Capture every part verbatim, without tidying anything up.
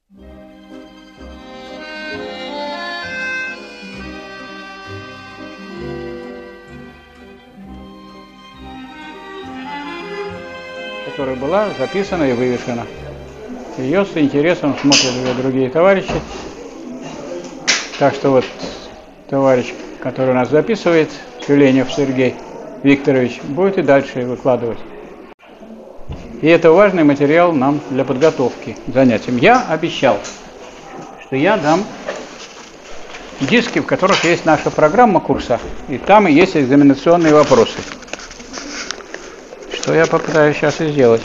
Которая была записана и вывешена. Ее с интересом смотрят другие товарищи. Так что вот товарищ, который нас записывает, Тюленев Сергей Викторович, будет и дальше выкладывать. И это важный материал нам для подготовки к занятиям. Я обещал, что я дам диски, в которых есть наша программа курса, и там и есть экзаменационные вопросы. Что я попытаюсь сейчас и сделать.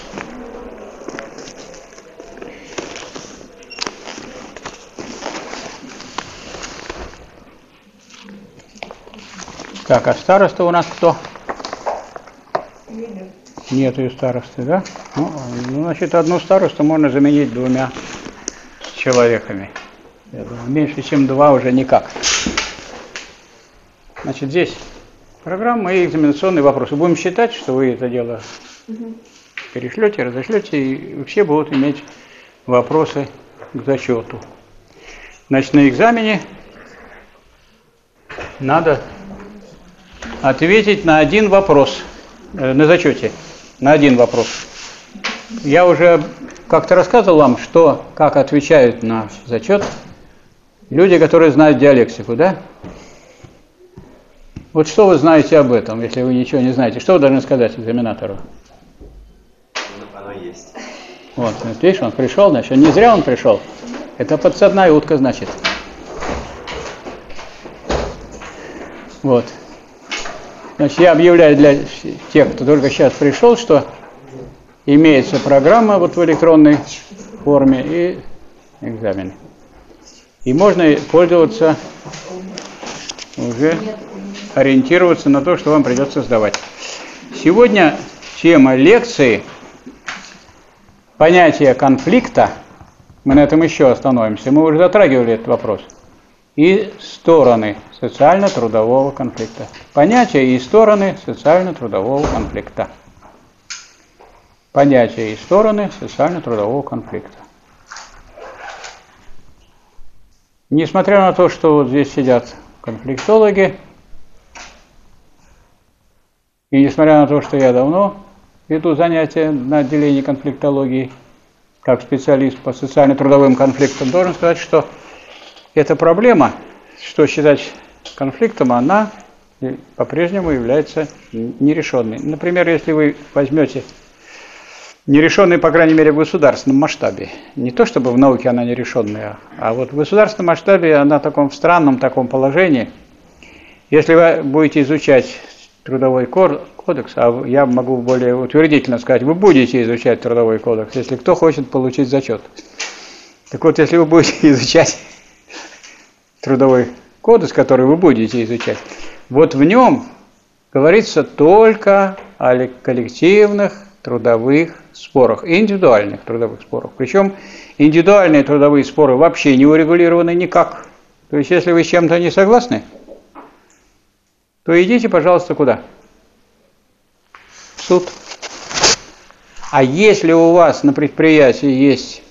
Так, а староста у нас кто? Нет. Нет ее старосты, да? Ну, ну, значит, одну старосту можно заменить двумя человеками. Я думаю, меньше, чем два уже никак. Значит, здесь программа и экзаменационные вопросы. Будем считать, что вы это дело угу. перешлете, разошлете, и все будут иметь вопросы к зачету. Значит, на экзамене надо ответить на один вопрос, э, на зачете, на один вопрос. Я уже как-то рассказывал вам, что, как отвечают на зачет люди, которые знают диалектику, да? Вот что вы знаете об этом, если вы ничего не знаете? Что вы должны сказать экзаменатору? Оно есть. Вот, видишь, он пришел, значит, не зря он пришел. Это подсадная утка, значит. Вот. Значит, я объявляю для тех, кто только сейчас пришел, что имеется программа вот в электронной форме и экзамены. И можно пользоваться, уже ориентироваться на то, что вам придется сдавать. Сегодня тема лекции «Понятие конфликта». Мы на этом еще остановимся. Мы уже затрагивали этот вопрос. И стороны социально-трудового конфликта. Понятия и стороны социально-трудового конфликта. Понятия и стороны социально-трудового конфликта. Несмотря на то, что вот здесь сидят конфликтологи, и несмотря на то, что я давно веду занятия на отделении конфликтологии, как специалист по социально-трудовым конфликтам, должен сказать, что эта проблема, что считать конфликтом, она по-прежнему является нерешенной. Например, если вы возьмете нерешенной, по крайней мере, в государственном масштабе, не то чтобы в науке она нерешенная, а вот в государственном масштабе она в таком в странном таком положении. Если вы будете изучать трудовой кодекс, а я могу более утвердительно сказать, вы будете изучать трудовой кодекс, если кто хочет получить зачет. Так вот, если вы будете изучать трудовой кодекс, который вы будете изучать, вот в нем говорится только о коллективных трудовых спорах, индивидуальных трудовых спорах. Причем индивидуальные трудовые споры вообще не урегулированы никак. То есть, если вы с чем-то не согласны, то идите, пожалуйста, куда? В суд. А если у вас на предприятии есть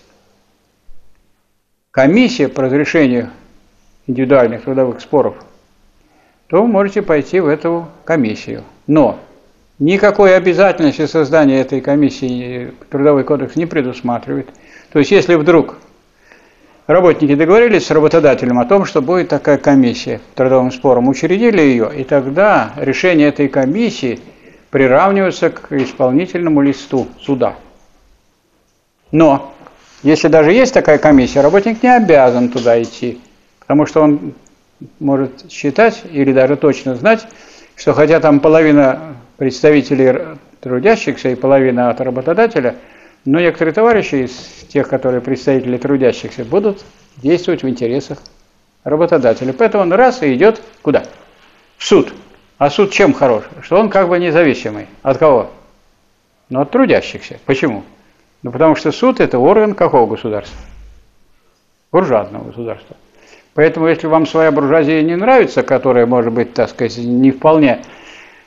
комиссия по разрешению индивидуальных трудовых споров, то вы можете пойти в эту комиссию. Но никакой обязательности создания этой комиссии Трудовой кодекс не предусматривает. То есть, если вдруг работники договорились с работодателем о том, что будет такая комиссия по трудовым спорам, учредили ее, и тогда решение этой комиссии приравнивается к исполнительному листу суда. Но, если даже есть такая комиссия, работник не обязан туда идти, потому что он может считать или даже точно знать, что хотя там половина представителей трудящихся и половина от работодателя, но некоторые товарищи из тех, которые представители трудящихся, будут действовать в интересах работодателя. Поэтому он раз и идет куда? В суд. А суд чем хорош? Что он как бы независимый. От кого? Ну, от трудящихся. Почему? Ну, потому что суд – это орган какого государства? Буржуазного государства. Поэтому, если вам своя буржуазия не нравится, которая, может быть, так сказать, не вполне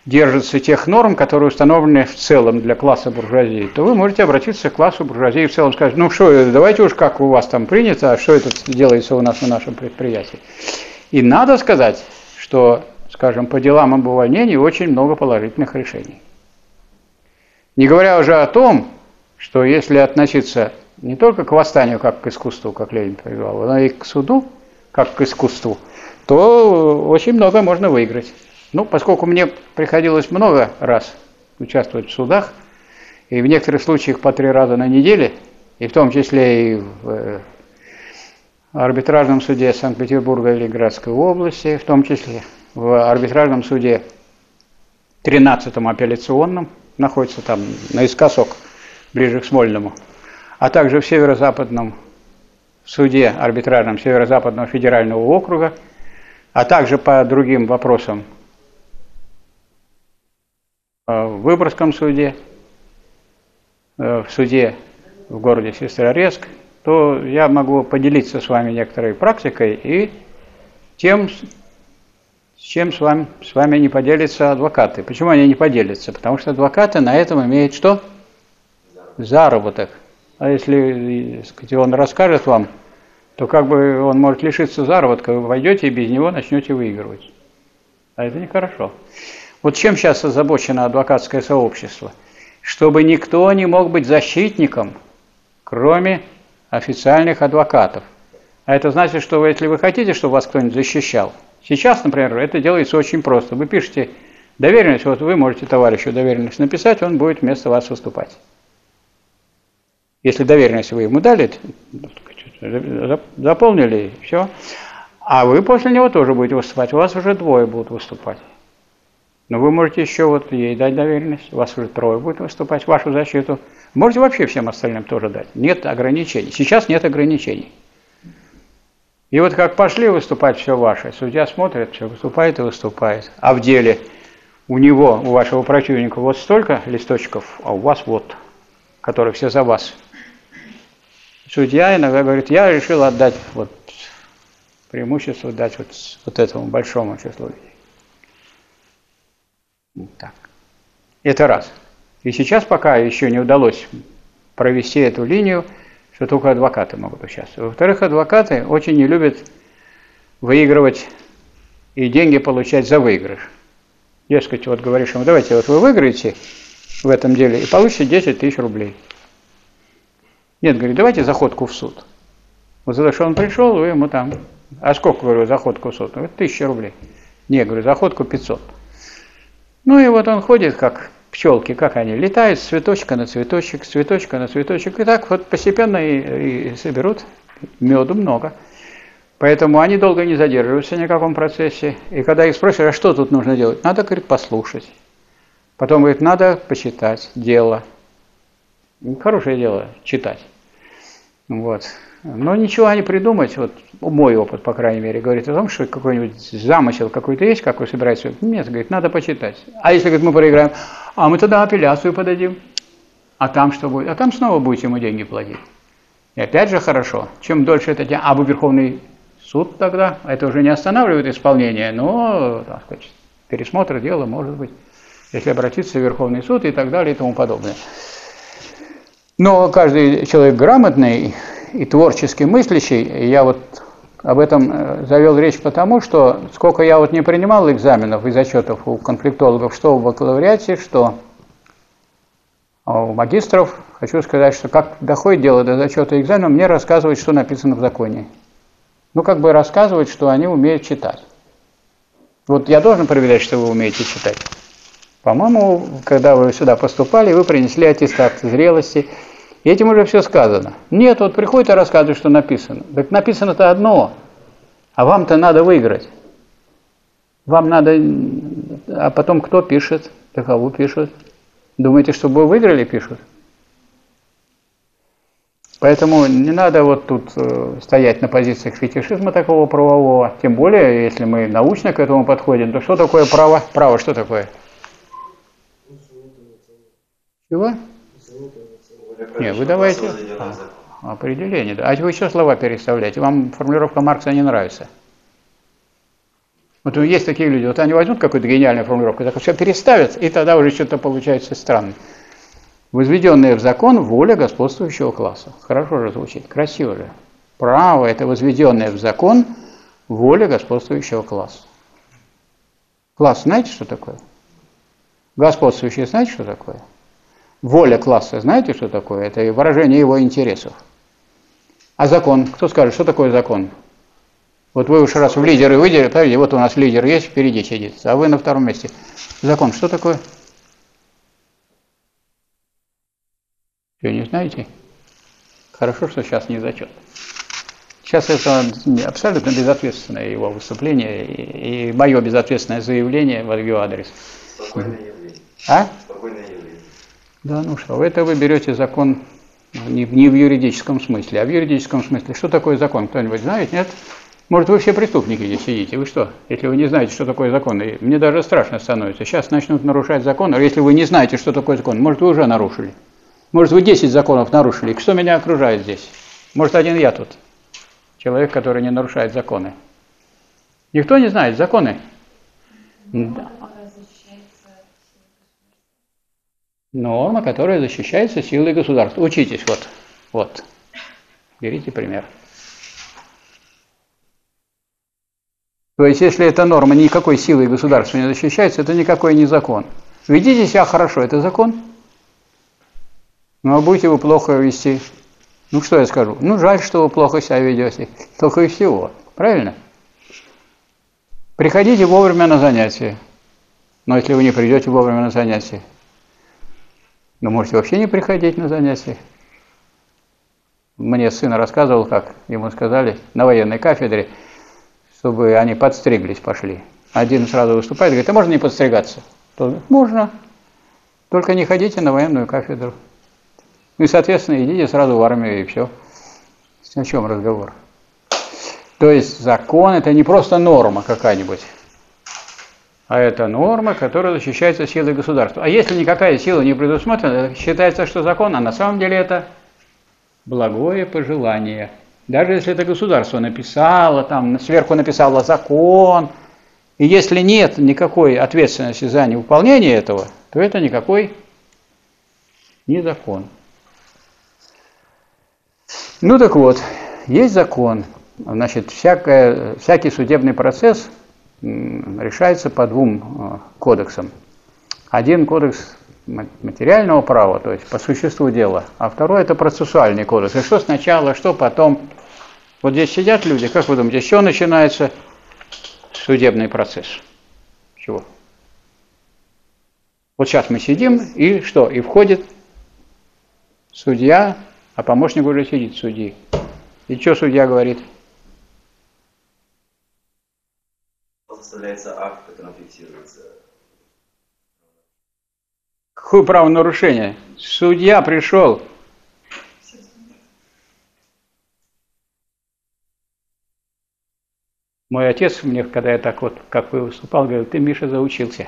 держится тех норм, которые установлены в целом для класса буржуазии, то вы можете обратиться к классу буржуазии и в целом сказать, ну что, давайте уж как у вас там принято, а что это делается у нас на нашем предприятии. И надо сказать, что, скажем, по делам об увольнении очень много положительных решений. Не говоря уже о том, что если относиться не только к восстанию как к искусству, как Ленин привел, но и к суду как к искусству, то очень много можно выиграть. Ну, поскольку мне приходилось много раз участвовать в судах, и в некоторых случаях по три раза на неделю, и в том числе и в арбитражном суде Санкт-Петербурга и Ленинградской области, в том числе в арбитражном суде тринадцатом апелляционном, находится там наискосок, ближе к Смольному, а также в северо-западном суде арбитражном Северо-Западного федерального округа, а также по другим вопросам в Выборгском суде, в суде в городе Сестрорецк, то я могу поделиться с вами некоторой практикой и тем, с чем с вами, с вами не поделятся адвокаты. Почему они не поделятся? Потому что адвокаты на этом имеют что? Заработок. А если, сказать, он расскажет вам, то как бы он может лишиться заработка, вы войдете и без него начнете выигрывать. А это нехорошо. Вот чем сейчас озабочено адвокатское сообщество? Чтобы никто не мог быть защитником, кроме официальных адвокатов. А это значит, что вы, если вы хотите, чтобы вас кто-нибудь защищал, сейчас, например, это делается очень просто. Вы пишете доверенность, вот вы можете товарищу доверенность написать, он будет вместо вас выступать. Если доверенность вы ему дали, заполнили, все, а вы после него тоже будете выступать, у вас уже двое будут выступать. Но вы можете еще вот ей дать доверенность, у вас уже трое будет выступать, вашу защиту. Можете вообще всем остальным тоже дать. Нет ограничений. Сейчас нет ограничений. И вот как пошли выступать, все ваше. Судья смотрит, все выступает и выступает. А в деле у него, у вашего противника вот столько листочков, а у вас вот, которые все за вас. Судья иногда говорит, я решил отдать вот преимущество, дать вот, вот этому большому числу людей. Так. Это раз. И сейчас пока еще не удалось провести эту линию, что только адвокаты могут участвовать. Во-вторых, адвокаты очень не любят выигрывать и деньги получать за выигрыш. Дескать, вот говоришь ему, давайте вот вы выиграете в этом деле и получите десять тысяч рублей. Нет, говорит, давайте заходку в суд. Вот за то, что он пришел, вы ему там, а сколько, говорю, заходку в суд? Говорит, тысяча рублей. Нет, говорю, заходку пятьсот. Ну и вот он ходит, как пчелки, как они, летают с цветочка на цветочек, с цветочка на цветочек, и так вот постепенно и, и соберут меду много. Поэтому они долго не задерживаются в никаком процессе. И когда их спросят, а что тут нужно делать? Надо, говорит, послушать. Потом, говорит, надо почитать дело. Хорошее дело читать. Вот. Но ничего не придумать, вот мой опыт, по крайней мере, говорит о том, что какой-нибудь замысел какой-то есть, какой собирается. Нет, говорит, надо почитать. А если, говорит, мы проиграем, а мы тогда апелляцию подадим. А там что будет? А там снова будете ему деньги платить. И опять же хорошо. Чем дольше это тянет, а Верховный суд тогда, это уже не останавливает исполнение, но, так сказать, пересмотр дела может быть, если обратиться в Верховный суд и так далее и тому подобное. Но каждый человек грамотный и творчески мыслящий, я вот об этом завел речь потому, что сколько я вот не принимал экзаменов и зачетов у конфликтологов, что в бакалавриате, что у магистров, хочу сказать, что как доходит дело до зачета экзамена, мне рассказывают, что написано в законе. Ну, как бы рассказывать, что они умеют читать. Вот я должен проверять, что вы умеете читать. По-моему, когда вы сюда поступали, вы принесли аттестат зрелости, и этим уже все сказано. Нет, вот приходит и рассказывает, что написано. Так написано-то одно, а вам-то надо выиграть. Вам надо... А потом кто пишет? Да кого пишут? Думаете, чтобы вы выиграли, пишут? Поэтому не надо вот тут стоять на позициях фетишизма такого правового. Тем более, если мы научно к этому подходим, то что такое право? Право что такое? Чего? Нет, вы давайте а, определение. А вы еще слова переставляете. Вам формулировка Маркса не нравится. Вот есть такие люди, вот они возьмут какую-то гениальную формулировку, так все переставят, и тогда уже что-то получается странное. Возведенная в закон воля господствующего класса. Хорошо же звучит, красиво же. Право – это возведенная в закон воля господствующего класса. Класс знаете, что такое? Господствующий знаете, что такое? Воля класса знаете, что такое? Это выражение его интересов. А закон? Кто скажет, что такое закон? Вот вы уж раз в лидеры выделили, смотрите, вот у нас лидер есть, впереди сидит, а вы на втором месте. Закон что такое? Что, не знаете? Хорошо, что сейчас не зачет. Сейчас это абсолютно безответственное его выступление и, и мое безответственное заявление в его адрес. Спокойное явление. А? Спокойное явление. Да, ну что, это вы берете закон не, не в юридическом смысле, а в юридическом смысле. Что такое закон? Кто-нибудь знает? Нет? Может, вы все преступники здесь сидите? Вы что? Если вы не знаете, что такое закон, и мне даже страшно становится. Сейчас начнут нарушать закон, а если вы не знаете, что такое закон, может, вы уже нарушили. Может, вы десять законов нарушили. Кто меня окружает здесь? Может, один я тут. Человек, который не нарушает законы. Никто не знает законы? Норма, которая защищается силой государства. Учитесь, вот. Вот. Берите пример. То есть, если эта норма никакой силой государства не защищается, это никакой не закон. Ведите себя хорошо, это закон? Ну, а будете вы плохо вести? Ну, что я скажу? Ну, жаль, что вы плохо себя ведете. Только и всего. Правильно? Приходите вовремя на занятия. Но если вы не придете вовремя на занятия, ну, можете вообще не приходить на занятия. Мне сын рассказывал, как ему сказали на военной кафедре, чтобы они подстриглись пошли. Один сразу выступает, говорит, а можно не подстригаться? Тот говорит, можно, только не ходите на военную кафедру. Ну и, соответственно, идите сразу в армию, и все. О чем разговор? То есть закон – это не просто норма какая-нибудь, а это норма, которая защищается силой государства. А если никакая сила не предусмотрена, считается, что закон, а на самом деле это благое пожелание. Даже если это государство написало, там сверху написало закон, и если нет никакой ответственности за невыполнение этого, то это никакой не закон. Ну так вот, есть закон. Значит, всякое, всякий судебный процесс решается по двум кодексам. Один кодекс материального права, то есть по существу дела, а второй это процессуальный кодекс. И что сначала, что потом. Вот здесь сидят люди, как вы думаете, с чего начинается судебный процесс? С чего? Вот сейчас мы сидим, и что? И входит судья, а помощник уже сидит судьи. И что судья говорит? Составляется акт, который фиксируется. Какое правонарушение? Судья пришел. Мой отец мне, когда я так вот, как вы выступал, говорил, ты, Миша, заучился.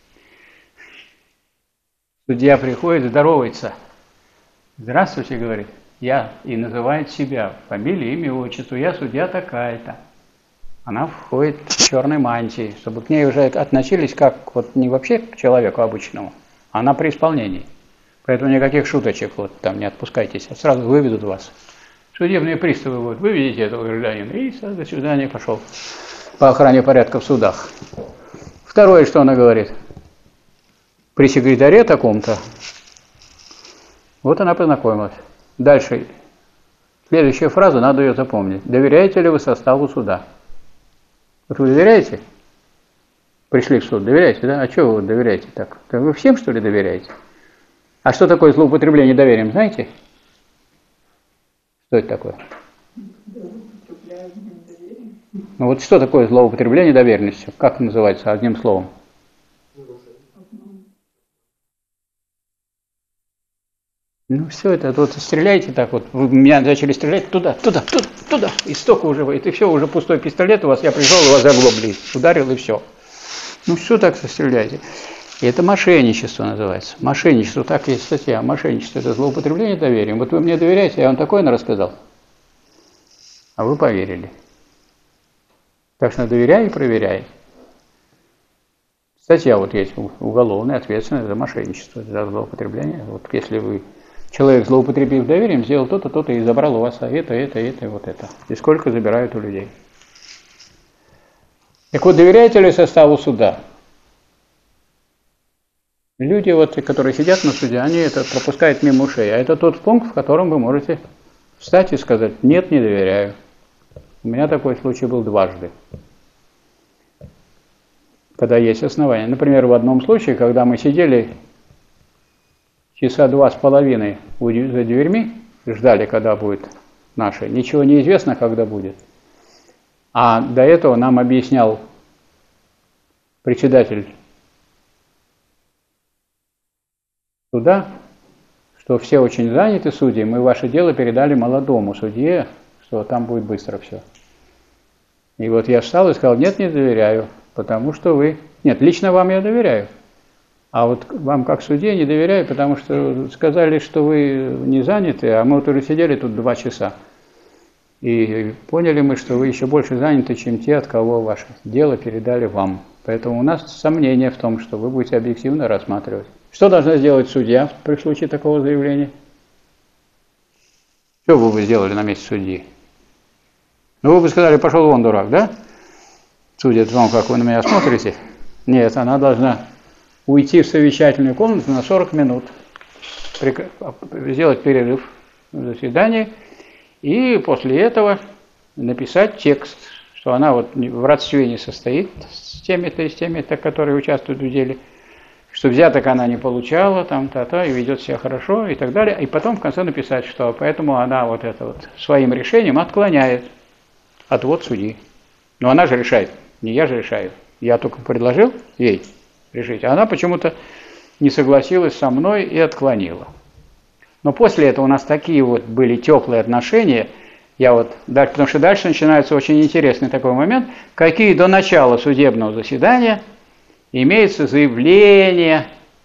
Судья приходит, здоровается. Здравствуйте, говорит, я, и называет себя, фамилия, имя, отчество, я судья такая-то. Она входит в черной мантии, чтобы к ней уже относились как вот не вообще к человеку обычному, а на при исполнении. Поэтому никаких шуточек вот там не отпускайтесь, а сразу выведут вас. Судебные приставы, вот, вы видите этого гражданина, и до свидания пошел по охране порядка в судах. Второе, что она говорит, при секретаре таком-то, вот она познакомилась. Дальше, следующая фраза, надо ее запомнить. Доверяете ли вы составу суда? Вот вы доверяете? Пришли в суд, доверяете, да? А что вы доверяете так? Вы всем, что ли, доверяете? А что такое злоупотребление доверием, знаете? Что это такое? Ну вот что такое злоупотребление доверенностью? Как это называется одним словом? Ну все это, вот стреляете так вот, вы меня начали стрелять туда, туда, туда, туда, и столько уже, и все, уже пустой пистолет у вас, я пришел, у вас заглобли, ударил и все. Ну что так стреляете? И это мошенничество называется. Мошенничество, так есть статья. Мошенничество – это злоупотребление доверием. Вот вы мне доверяете, я вам такое рассказал, а вы поверили. Так что доверяй и проверяй. Статья вот есть уголовная ответственность за мошенничество, за злоупотребление. Вот если вы человек, злоупотребив доверием, сделал то-то, то-то и забрал у вас это, это, это и вот это. И сколько забирают у людей. Так вот, доверяете ли составу суда? Люди, вот, которые сидят на суде, они это пропускают мимо ушей. А это тот пункт, в котором вы можете встать и сказать: нет, не доверяю. У меня такой случай был дважды. Когда есть основания. Например, в одном случае, когда мы сидели часа два с половиной за дверьми, ждали, когда будет наше. Ничего не известно, когда будет. А до этого нам объяснял председатель суда, что все очень заняты судьи, мы ваше дело передали молодому судье, что там будет быстро все. И вот я встал и сказал: нет, не доверяю, потому что вы... Нет, лично вам я доверяю, а вот вам как судье не доверяю, потому что сказали, что вы не заняты, а мы вот уже сидели тут два часа. И поняли мы, что вы еще больше заняты, чем те, от кого ваше дело передали вам. Поэтому у нас сомнения в том, что вы будете объективно рассматривать. Что должна сделать судья при случае такого заявления? Что бы вы сделали на месте судьи? Ну, вы бы сказали: пошел вон, дурак, да? Судя по тому, как вы на меня смотрите. Нет, она должна уйти в совещательную комнату на сорок минут, сделать перерыв в заседании и после этого написать текст, что она вот в родстве не состоит с теми-то и с теми-то, которые участвуют в деле, что взяток она не получала, там, та-та, и ведет себя хорошо, и так далее. И потом в конце написать, что поэтому она вот это вот своим решением отклоняет отвод судьи. Но она же решает, не я же решаю. Я только предложил ей решить, а она почему-то не согласилась со мной и отклонила. Но после этого у нас такие вот были теплые отношения, я вот, потому что дальше начинается очень интересный такой момент, какие до начала судебного заседания имеется заявление,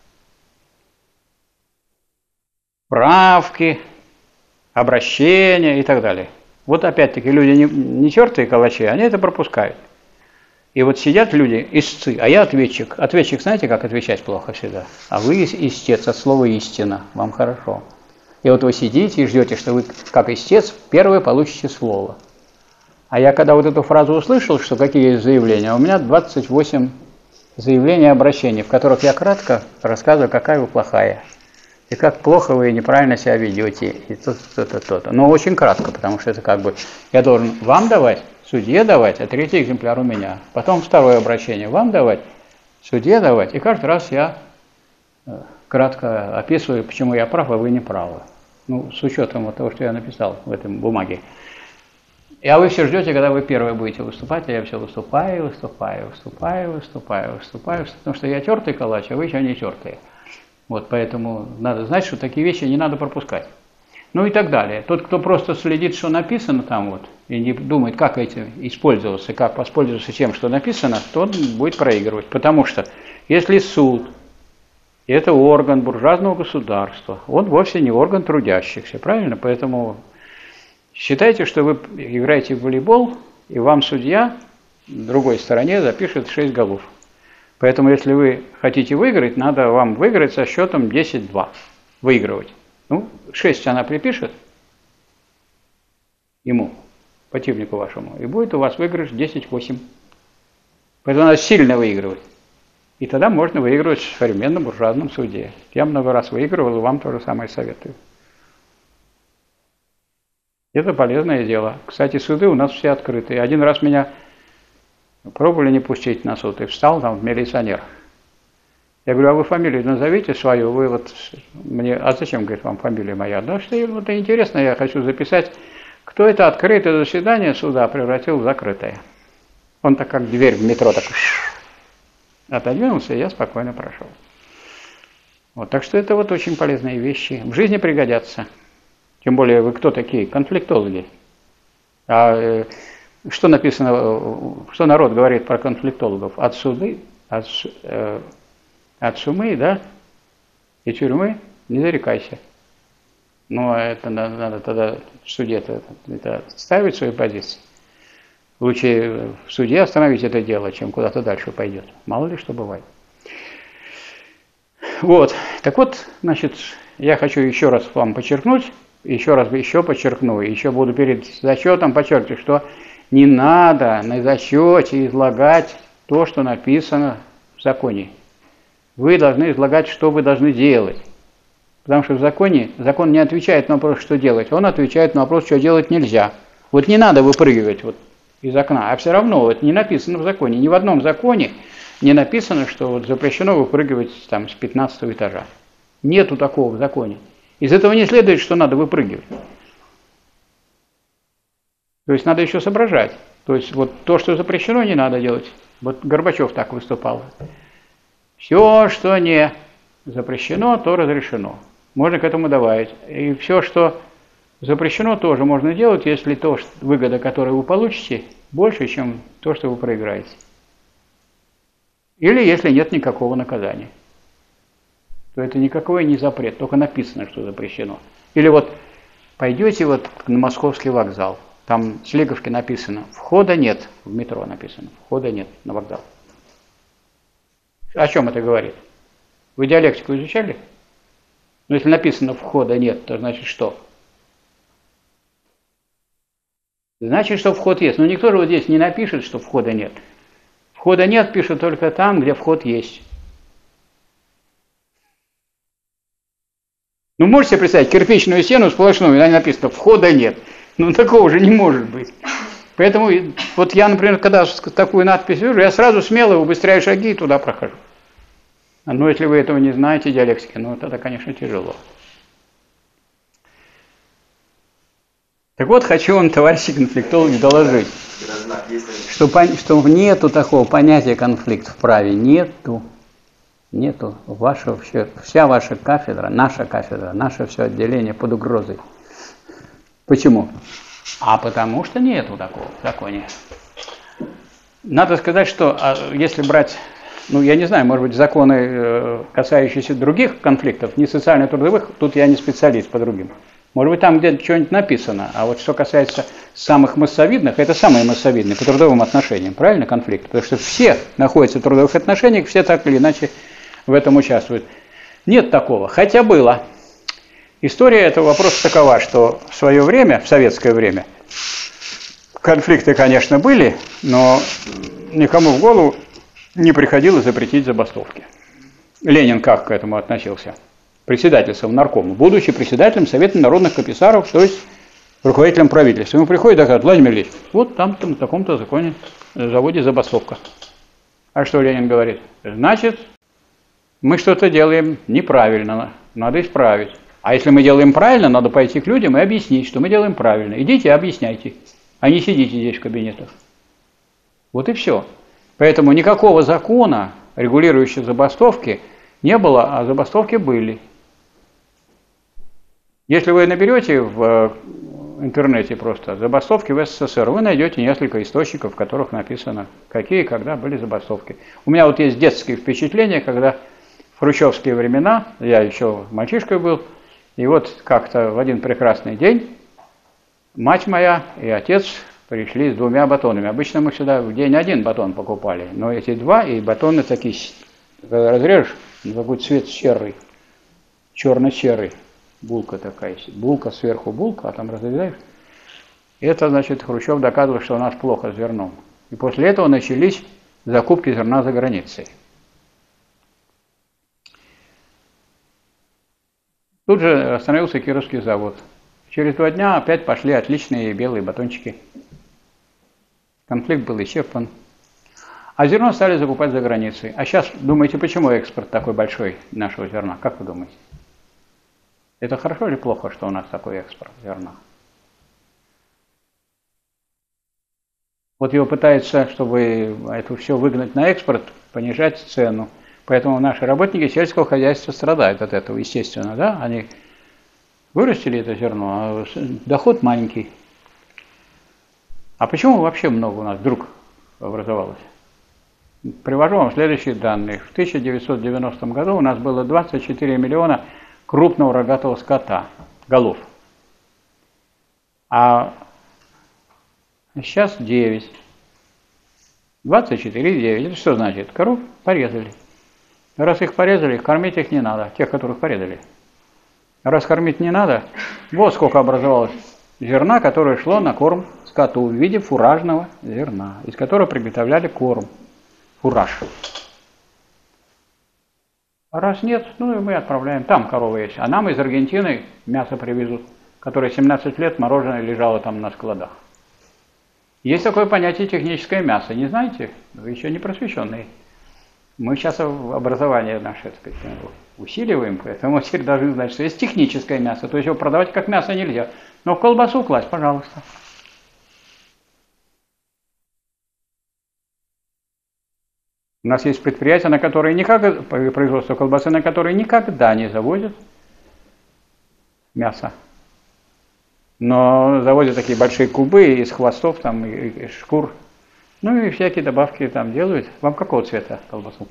правки, обращения и так далее. Вот опять-таки люди не, не черты и калачи, они это пропускают. И вот сидят люди, истцы, а я ответчик. Ответчик, знаете, как отвечать плохо всегда? А вы истец, от слова истина, вам хорошо. И вот вы сидите и ждете, что вы, как истец, первое получите слово. А я когда вот эту фразу услышал, что какие есть заявления, у меня двадцать восемь заявлений и обращений, в которых я кратко рассказываю, какая вы плохая. И как плохо вы неправильно себя ведете. И то-то, то-то, то-то. Но очень кратко, потому что это как бы я должен вам давать, судье давать, а третий экземпляр у меня. Потом второе обращение вам давать, судье давать. И каждый раз я кратко описываю, почему я прав, а вы не правы. Ну, с учетом вот того, что я написал в этой бумаге. А вы все ждете, когда вы первые будете выступать, а я все выступаю, выступаю, выступаю, выступаю, выступаю, потому что я тертый калач, а вы еще не тертые. Вот, поэтому надо знать, что такие вещи не надо пропускать. Ну и так далее. Тот, кто просто следит, что написано там вот, и не думает, как этим использоваться, как воспользоваться тем, что написано, тот будет проигрывать. Потому что если суд – это орган буржуазного государства, он вовсе не орган трудящихся, правильно? Поэтому считайте, что вы играете в волейбол, и вам судья в другой стороне запишет шесть голов. Поэтому, если вы хотите выиграть, надо вам выиграть со счетом десять-два. Выигрывать. Ну, шесть она припишет ему, противнику вашему, и будет у вас выигрыш десять-восемь. Поэтому надо сильно выигрывать. И тогда можно выигрывать в современном буржуазном суде. Я много раз выигрывал, и вам то же самое советую. Это полезное дело. Кстати, суды у нас все открыты. Один раз меня пробовали не пустить на суд, и встал там милиционер. Я говорю: а вы фамилию назовите свою, вы вот мне, а зачем, говорит, вам фамилия моя? Да что вот интересно, я хочу записать, кто это открытое заседание суда превратил в закрытое. Он так как дверь в метро так отодвинулся, и я спокойно прошел. Вот, так что это вот очень полезные вещи. В жизни пригодятся. Тем более вы кто такие? Конфликтологи. А э, что написано, что народ говорит про конфликтологов? От суды, от, э, от сумы, да, и тюрьмы не зарекайся. Но это надо, надо тогда в суде это, это ставить свою позицию. Лучше в суде остановить это дело, чем куда-то дальше пойдет. Мало ли что бывает. Вот, так вот, значит, я хочу еще раз вам подчеркнуть, еще раз еще подчеркну, и еще буду перед зачетом подчеркивать, что не надо на зачете излагать то, что написано в законе. Вы должны излагать, что вы должны делать. Потому что в законе, закон не отвечает на вопрос, что делать, он отвечает на вопрос, что делать нельзя. Вот не надо выпрыгивать вот из окна, а все равно это не написано в законе. Ни в одном законе не написано, что вот запрещено выпрыгивать там, с пятнадцатого этажа. Нету такого в законе. Из этого не следует, что надо выпрыгивать. То есть надо еще соображать. То есть вот то, что запрещено, не надо делать. Вот Горбачев так выступал. Все, что не запрещено, то разрешено. Можно к этому добавить. И все, что запрещено, тоже можно делать, если то, выгода, которую вы получите, больше, чем то, что вы проиграете. Или если нет никакого наказания. То это никакой не запрет, только написано, что запрещено. Или вот пойдете вот на Московский вокзал, там с лиговки написано, входа нет, в метро написано, входа нет на вокзал. О чем это говорит? Вы диалектику изучали? Ну, если написано входа нет, то значит что? Значит, что вход есть. Но никто же вот здесь не напишет, что входа нет. Входа нет пишут только там, где вход есть. Ну, можете представить кирпичную стену сплошную, и на ней написано «входа нет». Ну, такого же не может быть. Поэтому вот я, например, когда такую надпись вижу, я сразу смело убыстряю шаги и туда прохожу. Но если вы этого не знаете, диалектики, ну, тогда, конечно, тяжело. Так вот, хочу вам, товарищи конфликтологи, доложить, что, что нету такого понятия конфликт в праве, нету. Нету. Ваша, вся ваша кафедра, наша кафедра, наше все отделение под угрозой. Почему? А потому что нету такого в законе. Надо сказать, что если брать, ну я не знаю, может быть, законы, касающиеся других конфликтов, не социально-трудовых, тут я не специалист по другим. Может быть, там где-то что-нибудь написано, а вот что касается самых массовидных, это самые массовидные по трудовым отношениям, правильно, конфликт? Потому что все находятся в трудовых отношениях, все так или иначе в этом участвуют. Нет такого, хотя было. История этого вопроса такова, что в свое время, в советское время, конфликты, конечно, были, но никому в голову не приходило запретить забастовки. Ленин как к этому относился? Председатель Совнаркома, будучи председателем Совета народных комиссаров, то есть руководителем правительства. Ему приходит и говорит: Владимир Ильич, вот там на таком-то законе, заводе забастовка. А что Ленин говорит? Значит, мы что-то делаем неправильно, надо исправить. А если мы делаем правильно, надо пойти к людям и объяснить, что мы делаем правильно. Идите и объясняйте, а не сидите здесь в кабинетах. Вот и все. Поэтому никакого закона, регулирующего забастовки, не было, а забастовки были. Если вы наберете в интернете просто забастовки в СССР, вы найдете несколько источников, в которых написано, какие и когда были забастовки. У меня вот есть детские впечатления, когда в хрущевские времена, я еще мальчишкой был, и вот как-то в один прекрасный день мать моя и отец пришли с двумя батонами. Обычно мы сюда в день один батон покупали, но эти два, и батоны такие, когда разрежешь, какой цвет серый, черно-серый. Булка такая, булка сверху булка, а там разрезаешь. Это, значит, Хрущев доказывал, что у нас плохо с зерном. И после этого начались закупки зерна за границей. Тут же остановился Кировский завод. Через два дня опять пошли отличные белые батончики. Конфликт был исчерпан. А зерно стали закупать за границей. А сейчас, думаете, почему экспорт такой большой нашего зерна? Как вы думаете? Это хорошо или плохо, что у нас такой экспорт зерна? Вот его пытаются, чтобы это все выгнать на экспорт, понижать цену. Поэтому наши работники сельского хозяйства страдают от этого, естественно. Да? Они вырастили это зерно, а доход маленький. А почему вообще много у нас вдруг образовалось? Привожу вам следующие данные. В тысяча девятьсот девяностом году у нас было двадцать четыре миллиона крупного рогатого скота, голов. А сейчас девять. двадцать четыре, девять. Это что значит? Коров порезали. Раз их порезали, кормить их не надо, тех, которых порезали. Раз кормить не надо, вот сколько образовалось зерна, которое шло на корм скоту в виде фуражного зерна, из которого приготовляли корм, фураж. А раз нет, ну и мы отправляем, там коровы есть, а нам из Аргентины мясо привезут, которое семнадцать лет мороженое лежало там на складах. Есть такое понятие техническое мясо, не знаете? Вы еще не просвещенные. Мы сейчас образование наше, так сказать, усиливаем, поэтому теперь должны знать, что есть техническое мясо, то есть его продавать как мясо нельзя. Но в колбасу класть, пожалуйста. У нас есть предприятия, на которые никогда, производство колбасы, на которые никогда не завозят мясо. Но завозят такие большие кубы из хвостов, там, из шкур. Ну и всякие добавки там делают. Вам какого цвета колбасу?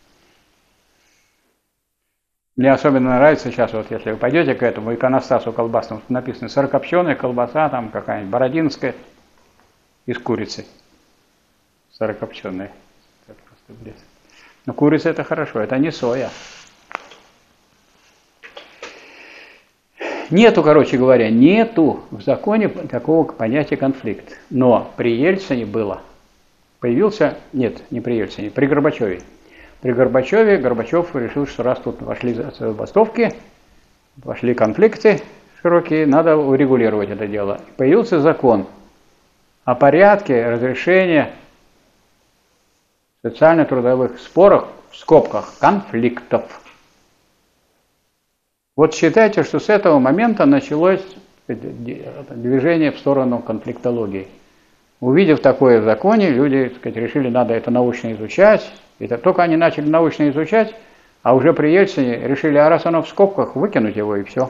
Мне особенно нравится сейчас, вот если вы пойдете к этому иконостасу колбасному, написано сырокопченая колбаса, там какая-нибудь бородинская, из курицы. Сырокопченая. Это просто блеск. Но курица это хорошо, это не соя. Нету, короче говоря, нету в законе такого понятия конфликт. Но при Ельцине было. Появился, нет, не при Ельцине, при Горбачеве. При Горбачеве Горбачев решил, что раз тут вошли забастовки, вошли конфликты широкие, надо урегулировать это дело. Появился закон о порядке разрешения социально-трудовых споров, в скобках, конфликтов. Вот считайте, что с этого момента началось движение в сторону конфликтологии. Увидев такое в законе, люди, так сказать, решили, надо это научно изучать. И только они начали научно изучать, а уже при Ельцине решили, а раз оно в скобках, выкинуть его и все.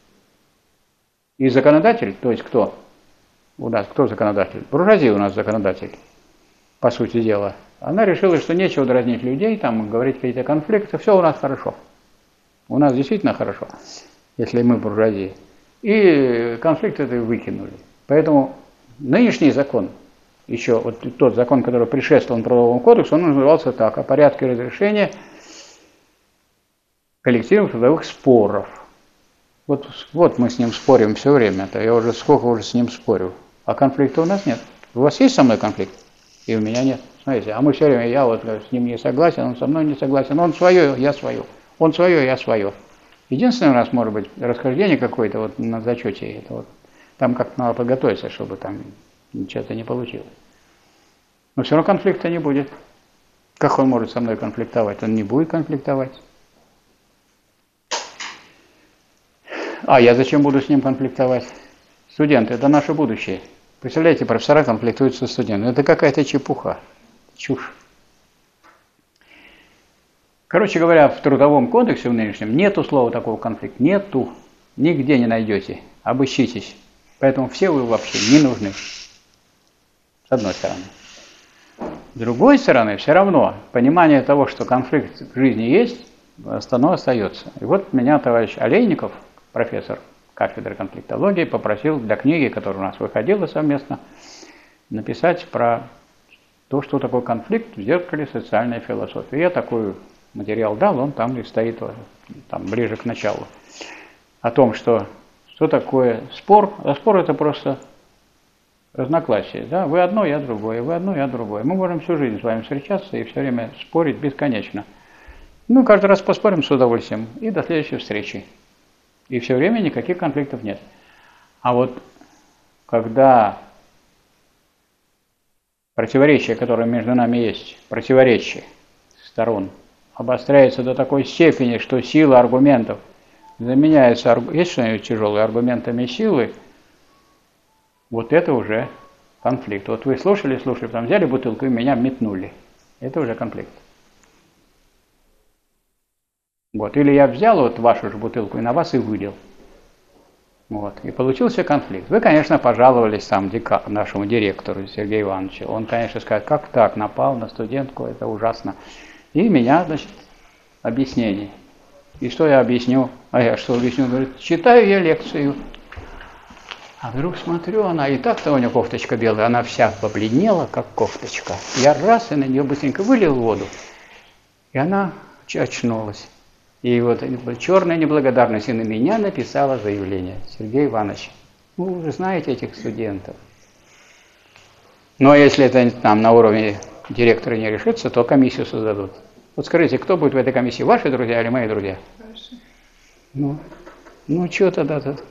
И законодатель, то есть кто? У нас кто законодатель? Буржуазия у нас законодатель, по сути дела. Она решила, что нечего дразнить людей, там говорить какие-то конфликты, все у нас хорошо. У нас действительно хорошо, если мы буржуазия. И конфликты это выкинули. Поэтому нынешний закон, еще вот тот закон, который предшествовал Трудовому кодексу, он назывался так: о порядке разрешения коллективных трудовых споров. Вот, вот мы с ним спорим все время, -то. Я уже сколько уже с ним спорю. А конфликта у нас нет. У вас есть со мной конфликт? И у меня нет. Смотрите, а мы все время, я вот с ним не согласен, он со мной не согласен, он свое, я свое. Он свое, я свое. Единственное, у нас может быть расхождение какое-то вот на зачете. Это вот, там как-то надо подготовиться, чтобы там ничего-то не получилось. Но все равно конфликта не будет. Как он может со мной конфликтовать? Он не будет конфликтовать. А я зачем буду с ним конфликтовать? Студенты – это наше будущее. Представляете, профессора конфликтуют со студентами. Это какая-то чепуха, чушь. Короче говоря, в Трудовом кодексе в нынешнем нету слова такого конфликта. Нету. Нигде не найдете. Обыщитесь. Поэтому все вы вообще не нужны. С одной стороны. С другой стороны, все равно понимание того, что конфликт в жизни есть, оно остается. И вот меня товарищ Олейников, профессор кафедры конфликтологии, попросил для книги, которая у нас выходила совместно, написать про то, что такое конфликт в зеркале социальной философии. Я такой материал дал, он там и стоит, там, ближе к началу. О том, что, что такое спор. А спор это просто разногласие. Да? Вы одно, я другое, вы одно, я другое. Мы можем всю жизнь с вами встречаться и все время спорить бесконечно. Ну, каждый раз поспорим с удовольствием и до следующей встречи. И все время никаких конфликтов нет. А вот когда противоречие, которое между нами есть, противоречие сторон, обостряется до такой степени, что сила аргументов заменяется, есть что-нибудь тяжелое, аргументами силы, вот это уже конфликт. Вот вы слушали, слушали, потом взяли бутылку и меня метнули. Это уже конфликт. Вот. Или я взял вот вашу же бутылку и на вас и вылил. Вот. И получился конфликт. Вы, конечно, пожаловались там дека, нашему директору Сергею Ивановичу. Он, конечно, скажет, как так, напал на студентку, это ужасно. И меня, значит, объяснение. И что я объясню? А я что объясню? Говорит, читаю я лекцию. А вдруг смотрю, она и так-то у нее кофточка белая, она вся побледнела, как кофточка. Я раз и на нее быстренько вылил воду. И она очнулась. И вот черная неблагодарность и на меня написала заявление. Сергей Иванович, ну, вы же знаете этих студентов. Но если это там на уровне директора не решится, то комиссию создадут. Вот скажите, кто будет в этой комиссии, ваши друзья или мои друзья? Ваши. Ну, ну что тогда тут?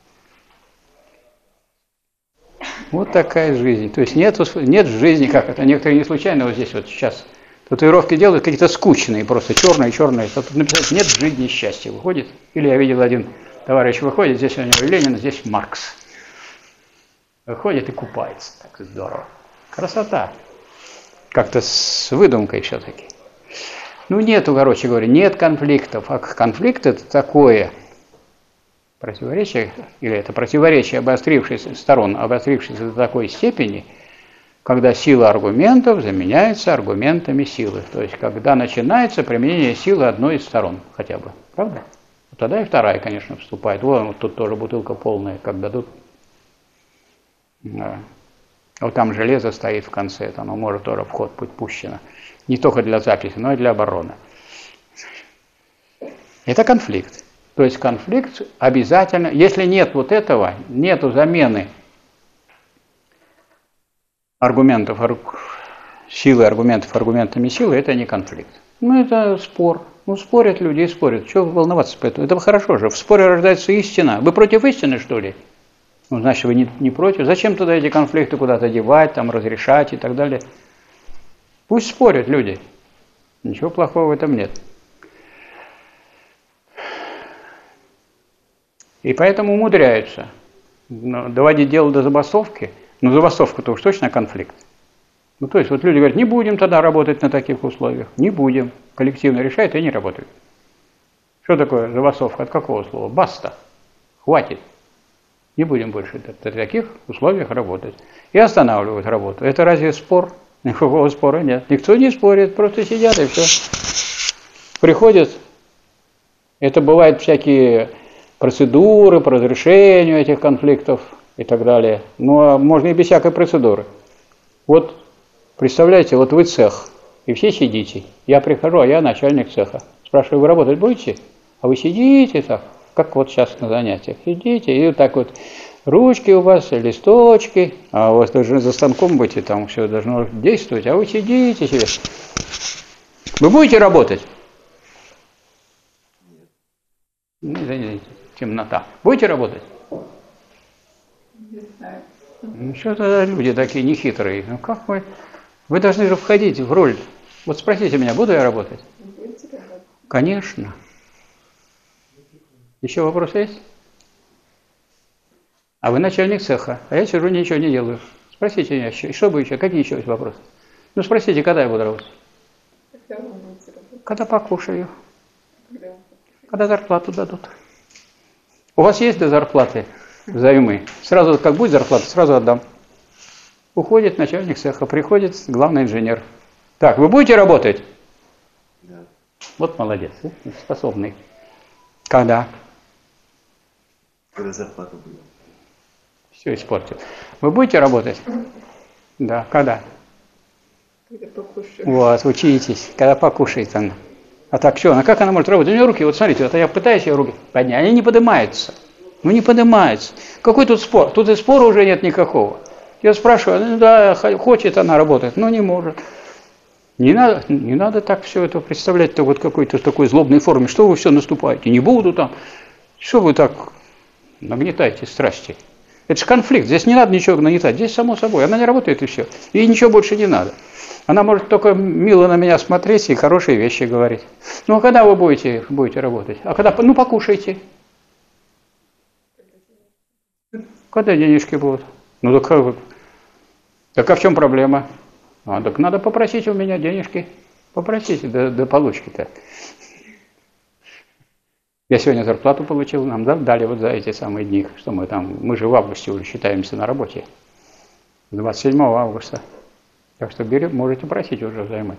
Вот такая жизнь. То есть нет, нет жизни, как это. Некоторые не случайно вот здесь вот сейчас татуировки делают какие-то скучные, просто черные, черные. Тут написать «нет жизни и счастья» выходит. Или я видел, один товарищ выходит, здесь у него Ленин, здесь Маркс. Выходит и купается. Так здорово. Красота. Как-то с выдумкой все-таки. Ну нету, короче говоря, нет конфликтов. А конфликт это такое противоречие, или это противоречие обострившихся сторон, обострившихся до такой степени, когда сила аргументов заменяется аргументами силы. То есть, когда начинается применение силы одной из сторон хотя бы. Правда? Вот тогда и вторая, конечно, вступает. Вон, вот тут тоже бутылка полная, как дадут. Да. Вот там железо стоит в конце, это оно может тоже в ход быть пущено. Не только для записи, но и для обороны. Это конфликт. То есть конфликт обязательно, если нет вот этого, нету замены аргументов, силы аргументов аргументами силы, это не конфликт. Ну, это спор. Ну, спорят люди и спорят. Чего волноваться по этому? Это хорошо же. В споре рождается истина. Вы против истины, что ли? Ну, значит, вы не, не против. Зачем тогда эти конфликты куда-то девать, там, разрешать и так далее? Пусть спорят люди. Ничего плохого в этом нет. И поэтому умудряются доводить дело до забастовки. Но забастовка-то уж точно конфликт. Ну, то есть, вот люди говорят, не будем тогда работать на таких условиях. Не будем. Коллективно решает и не работает. Что такое забастовка? От какого слова? Баста. Хватит. Не будем больше в таких условиях работать. И останавливают работу. Это разве спор? Никакого спора нет. Никто не спорит, просто сидят и все. Приходят, это бывают всякие процедуры по разрешению этих конфликтов и так далее. Но можно и без всякой процедуры. Вот, представляете, вот вы цех, и все сидите. Я прихожу, а я начальник цеха. Спрашиваю, вы работать будете? А вы сидите так, как вот сейчас на занятиях. Сидите, и вот так вот ручки у вас, листочки, а у вас должны за станком быть, и там все должно действовать, а вы сидите себе. Вы будете работать? Нет. Извините, темнота. Будете работать? Не знаю. Ну, что-то люди такие нехитрые. Ну, как вы? Вы должны же входить в роль. Вот спросите меня, буду я работать? Будете работать? Конечно. Еще вопросы есть? А вы начальник цеха, а я сижу, ничего не делаю. Спросите меня, что бы еще, какие еще есть вопросы? Ну, спросите, когда я буду работать? Когда вы будете работать? Когда покушаю. Когда, когда зарплату дадут. У вас есть до зарплаты взаймы? Сразу, как будет зарплата, сразу отдам. Уходит начальник цеха, приходит главный инженер. Так, вы будете работать? Да. Вот молодец, способный. Когда? Когда зарплата будет. Все испортил. Вы будете работать? Да. Когда? Когда покушаю. Вот, учитесь. Когда покушает она. А так что? А как она может работать? У нее руки, вот смотрите, вот я пытаюсь ее руки поднять, они не поднимаются. Ну не поднимаются. Какой тут спор? Тут и спора уже нет никакого. Я спрашиваю, ну да, хочет она работать, но не может. Не надо, не надо так все это представлять-то вот какой-то такой злобной форме. Что вы все наступаете? Не буду там. Что вы так нагнетаете страсти? Это же конфликт, здесь не надо ничего нагнетать, здесь само собой, она не работает и все, ей ничего больше не надо. Она может только мило на меня смотреть и хорошие вещи говорить. Ну а когда вы будете, будете работать? А когда, ну покушайте. Когда денежки будут? Ну так, как, так а в чем проблема? А, так надо попросить у меня денежки, попросите до, до получки-то. Я сегодня зарплату получил, нам дали вот за эти самые дни, что мы там, мы же в августе уже считаемся на работе, двадцать седьмого августа. Так что берем, можете просить уже взаймы.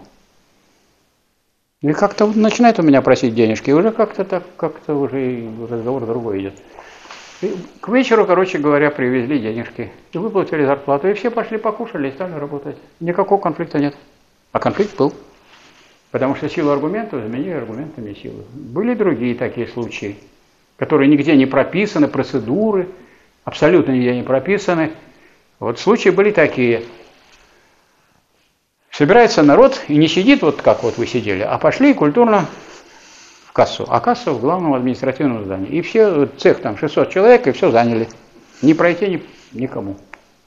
И как-то начинает у меня просить денежки, и уже как-то так, как-то уже разговор другой идет. И к вечеру, короче говоря, привезли денежки, и выплатили зарплату, и все пошли покушали и стали работать. Никакого конфликта нет. А конфликт был. Потому что силу аргументов заменили аргументами силы. Были другие такие случаи, которые нигде не прописаны, процедуры, абсолютно нигде не прописаны. Вот случаи были такие. Собирается народ и не сидит вот как вот вы сидели, а пошли культурно в кассу. А касса в главном административном здании. И все, цех там шестьсот человек, и все заняли. Не пройти ни, никому.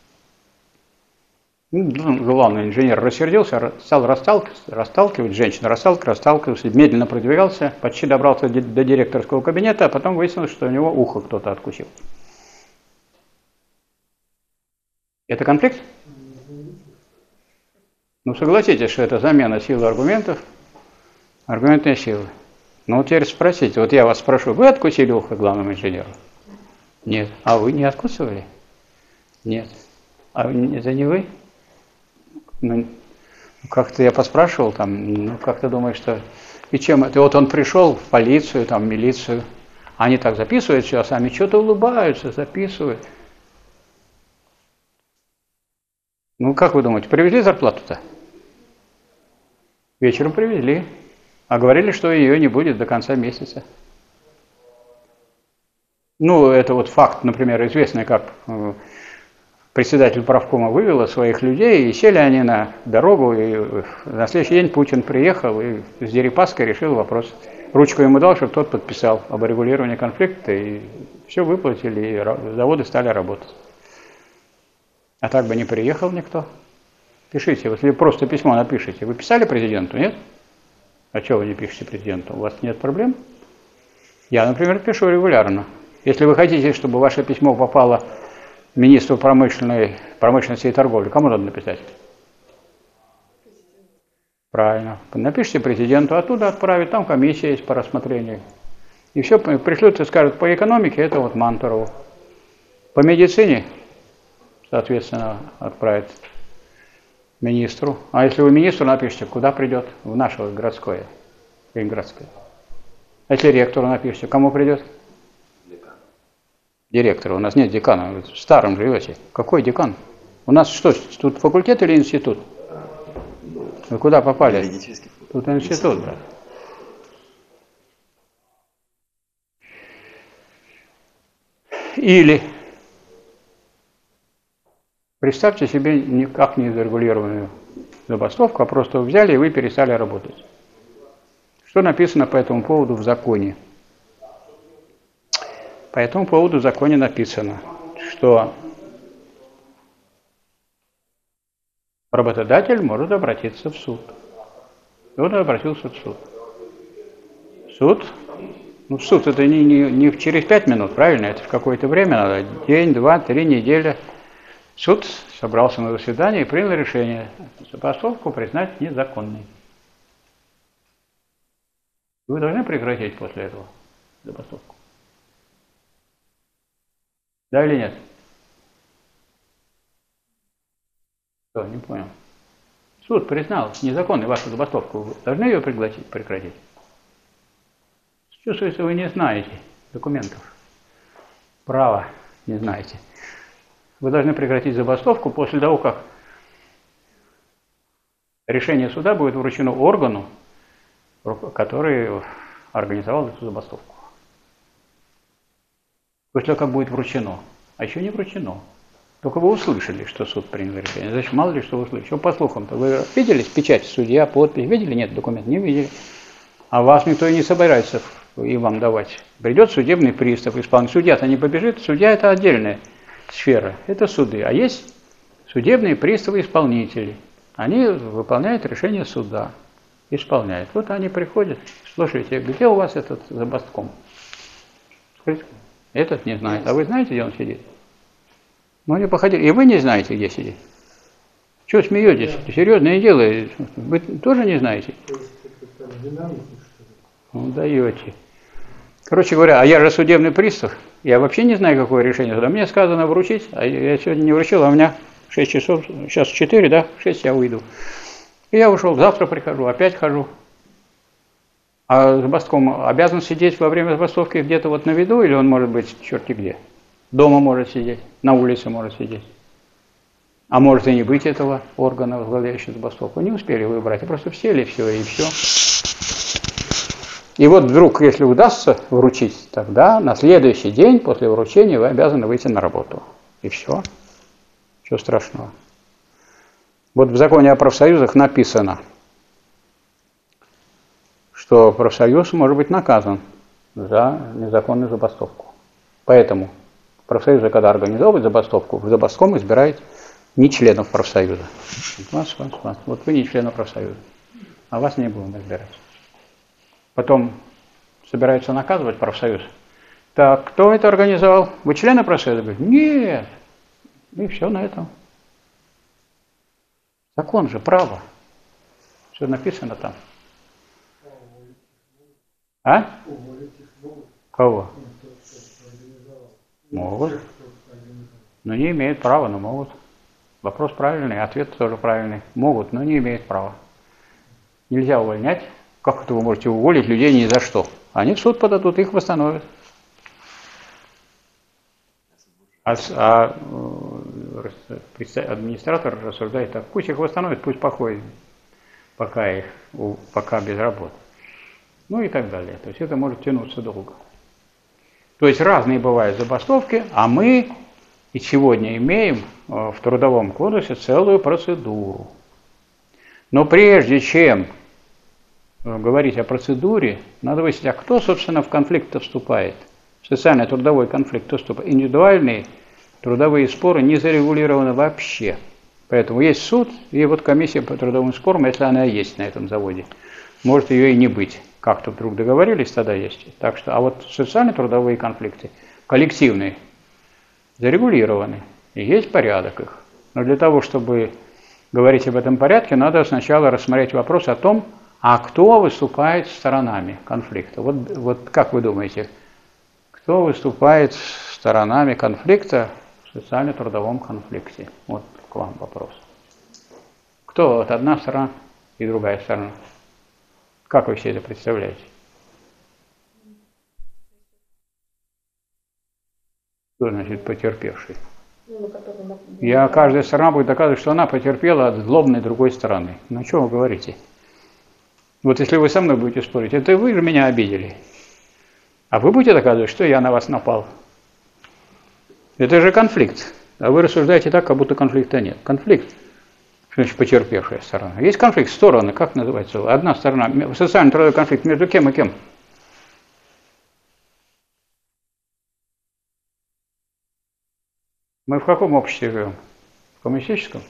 Главный инженер рассердился, стал расталкивать, расталкивать женщину, расталкивать, расталкивался, медленно продвигался, почти добрался до директорского кабинета, а потом выяснилось, что у него ухо кто-то откусил. Это конфликт? Ну, согласитесь, что это замена силы аргументов, аргументной силы. Ну, вот теперь спросите, вот я вас спрошу, вы откусили ухо главному инженеру? Нет. А вы не откусывали? Нет. А это не вы? Ну, как-то я поспрашивал, там, ну, как ты думаешь, что... И чем это? Вот он пришел в полицию, там, в милицию, они так записывают все, а сами что-то улыбаются, записывают. Ну, как вы думаете, привезли зарплату-то? Вечером привезли, а говорили, что ее не будет до конца месяца. Ну, это вот факт, например, известный, как председатель правкома вывела своих людей, и сели они на дорогу, и на следующий день Путин приехал и с Дерипаской решил вопрос. Ручку ему дал, чтобы тот подписал об урегулировании конфликта, и все выплатили, и заводы стали работать. А так бы не приехал никто. Пишите, вот если просто письмо напишите. Вы писали президенту, нет? А чего вы не пишете президенту? У вас нет проблем? Я, например, пишу регулярно. Если вы хотите, чтобы ваше письмо попало министру промышленной, промышленности и торговли, кому надо написать? Правильно. Напишите президенту, оттуда отправить, там комиссия есть по рассмотрению. И все, пришлют и скажут, по экономике это вот Мантурову. По медицине, соответственно, отправят министру. А если вы министру напишите, куда придет? В наше городское, Ленинградское. А если ректору напишите, кому придет? Декан. Директору. У нас нет декана, вы в старом живете. Какой декан? У нас что, тут факультет или институт? Вы куда попали? Тут институт, брат. Или представьте себе никак не зарегулированную забастовку, а просто взяли и вы перестали работать. Что написано по этому поводу в законе? По этому поводу в законе написано, что работодатель может обратиться в суд. И он обратился в суд. Суд, ну суд это не, не, не через пять минут, правильно? Это в какое-то время надо, день, два, три, неделя. Суд собрался на заседание и принял решение забастовку признать незаконной. Вы должны прекратить после этого забастовку. Да или нет? Что, не понял. Суд признал незаконной вашу забастовку. Вы должны ее прекратить? прекратить? Чувствуется, вы не знаете документов. Права не знаете. Вы должны прекратить забастовку после того, как решение суда будет вручено органу, который организовал эту забастовку. После того, как будет вручено. А еще не вручено. Только вы услышали, что суд принял решение. Значит, мало ли что вы услышали. Что по слухам-то? Вы видели печать судья, подпись? Видели? Нет, документ не видели. А вас никто и не собирается и вам давать. Придет судебный пристав, исполнитель. Судья-то не побежит. Судья – это отдельная сфера. Это суды. А есть судебные приставы-исполнители. Они выполняют решение суда. Исполняют. Вот они приходят. Слушайте, где у вас этот забастком? Скажите, этот не знает. А вы знаете, где он сидит? Ну, они походили. И вы не знаете, где сидит. Чего смеетесь? Серьезное дело. Вы тоже не знаете? Ну, даете. Короче говоря, а я же судебный пристав. Я вообще не знаю, какое решение суда. Мне сказано вручить, а я сегодня не вручил, а у меня шесть часов, сейчас четыре, да? В шесть я уйду. И я ушел, завтра прихожу, опять хожу. А забастком обязан сидеть во время забастовки где-то вот на виду, или он может быть черти где? Дома может сидеть, на улице может сидеть. А может и не быть этого органа, возглавляющего забастовку. Не успели выбрать, а просто сели, все, и все. И вот вдруг, если удастся вручить, тогда на следующий день после вручения вы обязаны выйти на работу. И все. Ничего страшного. Вот в законе о профсоюзах написано, что профсоюз может быть наказан за незаконную забастовку. Поэтому профсоюзы, когда организовывают забастовку, в забастовком избирают не членов профсоюза. Вас, вас, вас. Вот вы не члены профсоюза, а вас не будем избирать. Потом собираются наказывать профсоюз. Так, кто это организовал? Вы члены профсоюза? Говорят, нет. И все на этом. Закон же, право. Все написано там. А? Кого? Могут. Но не имеют права, но могут. Вопрос правильный, ответ тоже правильный. Могут, но не имеют права. Нельзя увольнять. Как это вы можете уволить людей ни за что? Они в суд подадут, их восстановят. А, а администратор рассуждает так, пусть их восстановят, пусть походят, пока, их, пока без работы. Ну и так далее. То есть это может тянуться долго. То есть разные бывают забастовки, а мы и сегодня имеем в Трудовом кодексе целую процедуру. Но прежде чем говорить о процедуре, надо выяснить, а кто, собственно, в конфликт вступает. В социально-трудовой конфликт кто вступает. Индивидуальные трудовые споры не зарегулированы вообще. Поэтому есть суд, и вот комиссия по трудовым спорам, если она есть на этом заводе, может ее и не быть. Как-то вдруг договорились, тогда есть. Так что, а вот социально-трудовые конфликты, коллективные, зарегулированы, и есть порядок их. Но для того, чтобы говорить об этом порядке, надо сначала рассмотреть вопрос о том, а кто выступает сторонами конфликта. Вот, вот как вы думаете, кто выступает сторонами конфликта в социально-трудовом конфликте? Вот к вам вопрос. Кто? Вот одна сторона и другая сторона. Как вы все это представляете? Что значит потерпевший? Я, каждая сторона будет доказывать, что она потерпела от злобной другой стороны. Ну, что вы говорите? Вот если вы со мной будете спорить, это вы же меня обидели. А вы будете доказывать, что я на вас напал. Это же конфликт. А вы рассуждаете так, как будто конфликта нет. Конфликт. Что значит потерпевшая сторона? Есть конфликт, стороны, как называется? Одна сторона, социальный трудовой конфликт между кем и кем? Мы в каком обществе живем? В коммунистическом?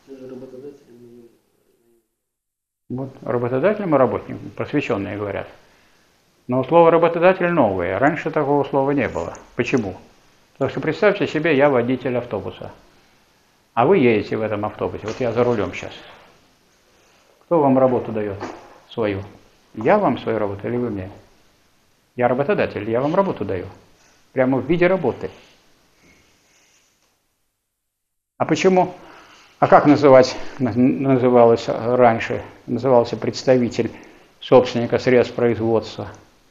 Вот работодателям и работникам, просвещенные говорят. Но слово работодатель новое. Раньше такого слова не было. Почему? Потому что представьте себе, я водитель автобуса. А вы едете в этом автобусе. Вот я за рулем сейчас. Кто вам работу дает свою? Я вам свою работу или вы мне? Я работодатель, я вам работу даю. Прямо в виде работы. А почему? А как называть, называлось раньше? Назывался представитель собственника средств производства.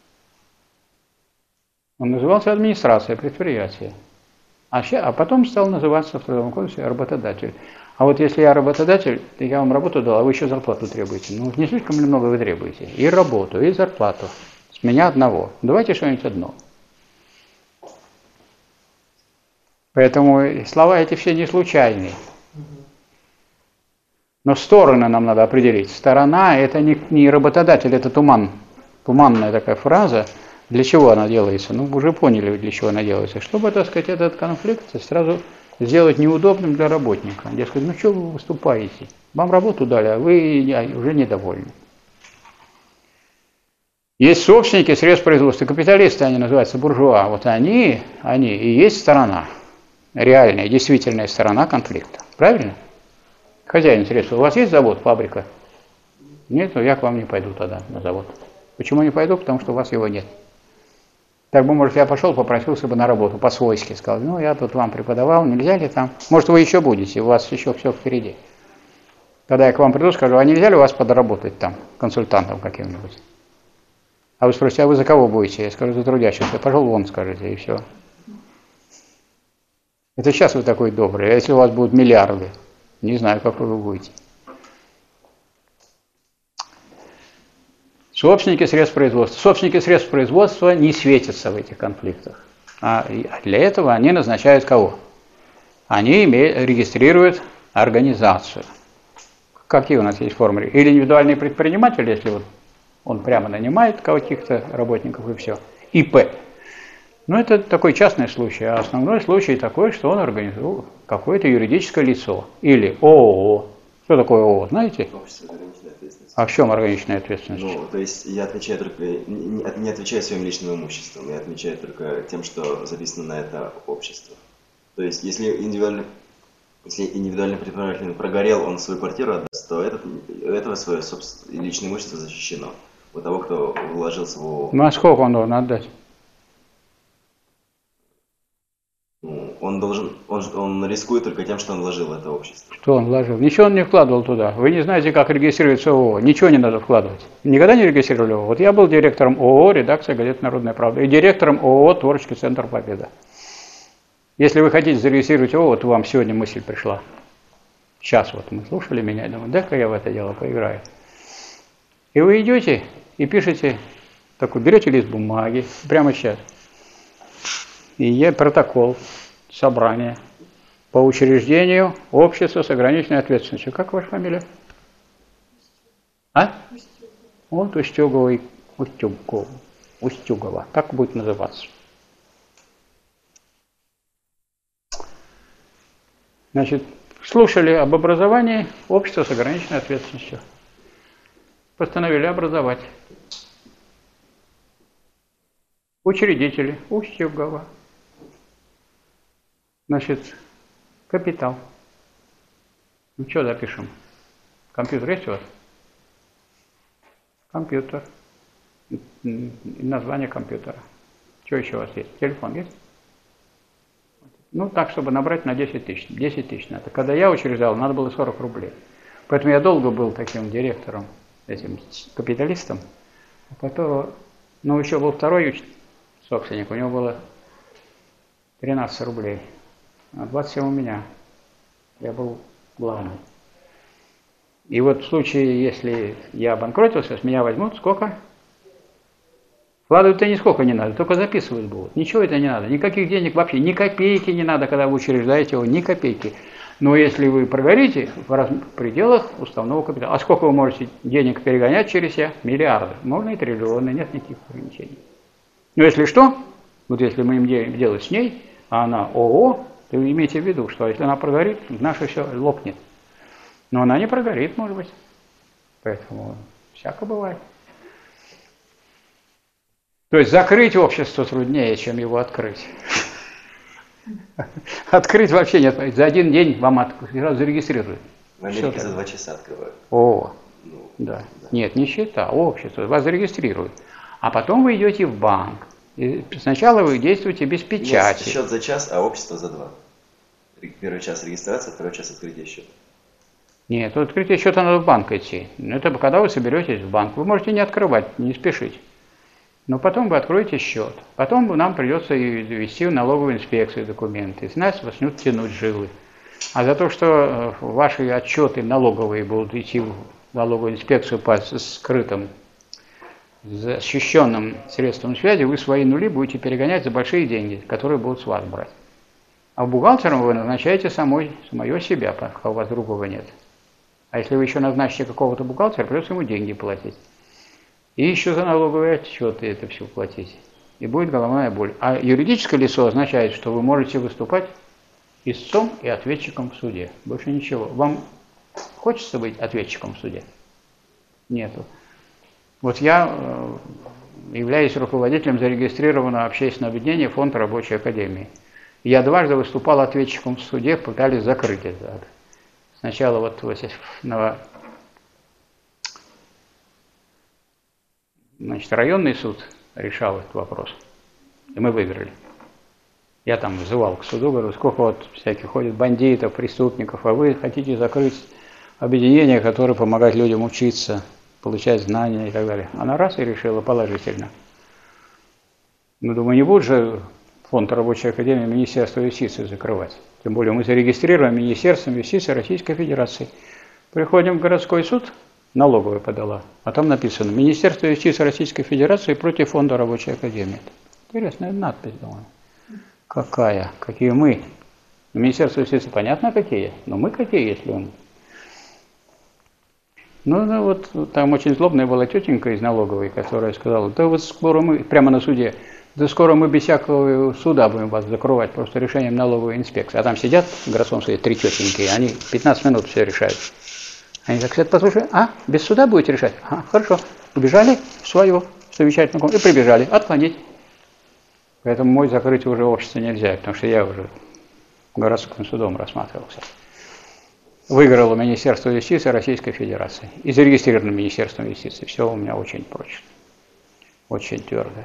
Он назывался администрация предприятия. А, сейчас, а потом стал называться в Трудовом кодексе работодатель. А вот если я работодатель, то я вам работу дал, а вы еще зарплату требуете. Ну, не слишком ли много вы требуете? И работу, и зарплату. С меня одного. Давайте что-нибудь одно. Поэтому слова эти все не случайные. Но стороны нам надо определить. Сторона – это не, не работодатель, это туман. Туманная такая фраза. Для чего она делается? Ну, вы уже поняли, для чего она делается. Чтобы, так сказать, этот конфликт сразу сделать неудобным для работника. Я скажу, ну что вы выступаете? Вам работу дали, а вы уже недовольны. Есть собственники средств производства, капиталисты, они называются буржуа. Вот они, они и есть сторона, реальная, действительная сторона конфликта. Правильно? Хозяин средств. У вас есть завод, фабрика? Нет, я к вам не пойду тогда на завод. Почему не пойду? Потому что у вас его нет. Так бы, может, я пошел, попросился бы на работу по-свойски. Сказал, ну, я тут вам преподавал, нельзя ли там? Может, вы еще будете, у вас еще все впереди. Когда я к вам приду, скажу, а нельзя ли у вас подработать там, консультантом каким-нибудь? А вы спросите, а вы за кого будете? Я скажу, за трудящихся. Пошел вон, скажете, и все. Это сейчас вы такой добрый, а если у вас будут миллиарды? Не знаю, какой вы будете. Собственники средств производства. Собственники средств производства не светятся в этих конфликтах. А для этого они назначают кого? Они регистрируют организацию. Какие у нас есть формы? Или индивидуальный предприниматель, если вот он прямо нанимает каких-то работников и все. ИП. Ну, это такой частный случай. А основной случай такой, что он организует какое-то юридическое лицо. Или ООО. Что такое ООО, знаете? Общество ограниченной ответственности. А в чем ограниченная ответственность? Ну, то есть я отвечаю только, не, не отвечаю своим личным имуществом, я отвечаю только тем, что записано на это общество. То есть если индивидуальный, если индивидуальный предприниматель прогорел, он свою квартиру отдаст, то этот, у этого свое собственное личное имущество защищено. У того, кто вложился в ООО. Ну, а сколько он должен отдать? Он должен, он, он рискует только тем, что он вложил в это общество. Что он вложил? Ничего он не вкладывал туда. Вы не знаете, как регистрируется ООО. Ничего не надо вкладывать. Никогда не регистрировали ООО? Вот я был директором ООО, редакция газеты «Народная правда», и директором ООО «Творческий центр Победа». Если вы хотите зарегистрировать ООО, то вам сегодня мысль пришла. Сейчас вот мы слушали меня и думаю, дай-ка я в это дело поиграю. И вы идете и пишете, такой, берете лист бумаги, прямо сейчас, и есть протокол собрания по учреждению общества с ограниченной ответственностью. Как ваша фамилия? А? Вот Устюгова, Устюгова, Устюгова. Так будет называться. Значит, слушали об образовании общества с ограниченной ответственностью. Постановили образовать. Учредители Устюгова. Значит, капитал. Ну, что запишем? Компьютер есть у вас? Компьютер. Название компьютера. Что еще у вас есть? Телефон есть? Ну, так, чтобы набрать на десять тысяч. десять тысяч надо. Когда я учреждал, надо было сорок рублей. Поэтому я долго был таким директором, этим капиталистом, у которого, ну, еще был второй собственник, у него было тринадцать рублей. А двадцать семь у меня. Я был главным. И вот в случае, если я обанкротился, с меня возьмут сколько? Вкладывать-то нисколько не надо, только записывать будут. Ничего это не надо, никаких денег вообще, ни копейки не надо, когда вы учреждаете его, ни копейки. Но если вы прогорите в, раз... в пределах уставного капитала, а сколько вы можете денег перегонять через себя? Миллиарды. Можно и триллионы, нет никаких ограничений. Но если что, вот если мы имеем дело с ней, а она ООО, то вы имейте в виду, что если она прогорит, наше все лопнет. Но она не прогорит, может быть. Поэтому всяко бывает. То есть закрыть общество труднее, чем его открыть. Открыть вообще нет. За один день вам сразу зарегистрируют. В Америке за два часа открывают. О, да. Нет, не счета, общество. Вас зарегистрируют. А потом вы идете в банк. И сначала вы действуете без печати. Нет, счет за час, а общество за два. Первый час регистрация, второй час открытие счета. Нет, открытие счета надо в банк идти. Это когда вы соберетесь в банк. Вы можете не открывать, не спешить. Но потом вы откроете счет. Потом нам придется ввести в налоговую инспекцию документы. И с нас начнут тянуть жилы. А за то, что ваши отчеты налоговые будут идти в налоговую инспекцию по скрытым, защищенным средствам связи, вы свои нули будете перегонять за большие деньги, которые будут с вас брать. А бухгалтером вы назначаете самой, самое себя, пока у вас другого нет. А если вы еще назначите какого-то бухгалтера, придется ему деньги платить. И еще за налоговые отчеты это все платить. И будет головная боль. А юридическое лицо означает, что вы можете выступать истцом и ответчиком в суде. Больше ничего. Вам хочется быть ответчиком в суде? Нету. Вот я являюсь руководителем зарегистрированного общественного объединения Фонд Рабочей Академии. Я дважды выступал ответчиком в суде, пытались закрыть это. Сначала вот на, значит, районный суд решал этот вопрос, и мы выиграли. Я там вызывал к суду, говорю, сколько вот всяких ходит бандитов, преступников, а вы хотите закрыть объединение, которое помогает людям учиться, получать знания и так далее. Она раз и решила положительно. Ну, думаю, не будет же Фонд Рабочей Академии Министерства юстиции закрывать. Тем более мы зарегистрированы Министерством юстиции Российской Федерации. Приходим в городской суд, налоговая подала, а там написано «Министерство юстиции Российской Федерации против фонда Рабочей Академии». Интересная надпись, думаю. Какая? Какие мы? Министерство юстиции понятно какие, но мы какие, если он... Ну, ну вот там очень злобная была тетенька из налоговой, которая сказала, да вот скоро мы, прямо на суде, да скоро мы без всякого суда будем вас закрывать, просто решением налоговой инспекции. А там сидят в городском суде три тетеньки, они пятнадцать минут все решают. Они так сказать, послушай, а, без суда будете решать? А, хорошо. Убежали в свою совещательную комнату и прибежали отклонить. Поэтому мой закрыть уже общество нельзя, потому что я уже городским судом рассматривался. Выиграло Министерство юстиции Российской Федерации. И зарегистрировано Министерством юстиции. Все у меня очень прочно. Очень твердо.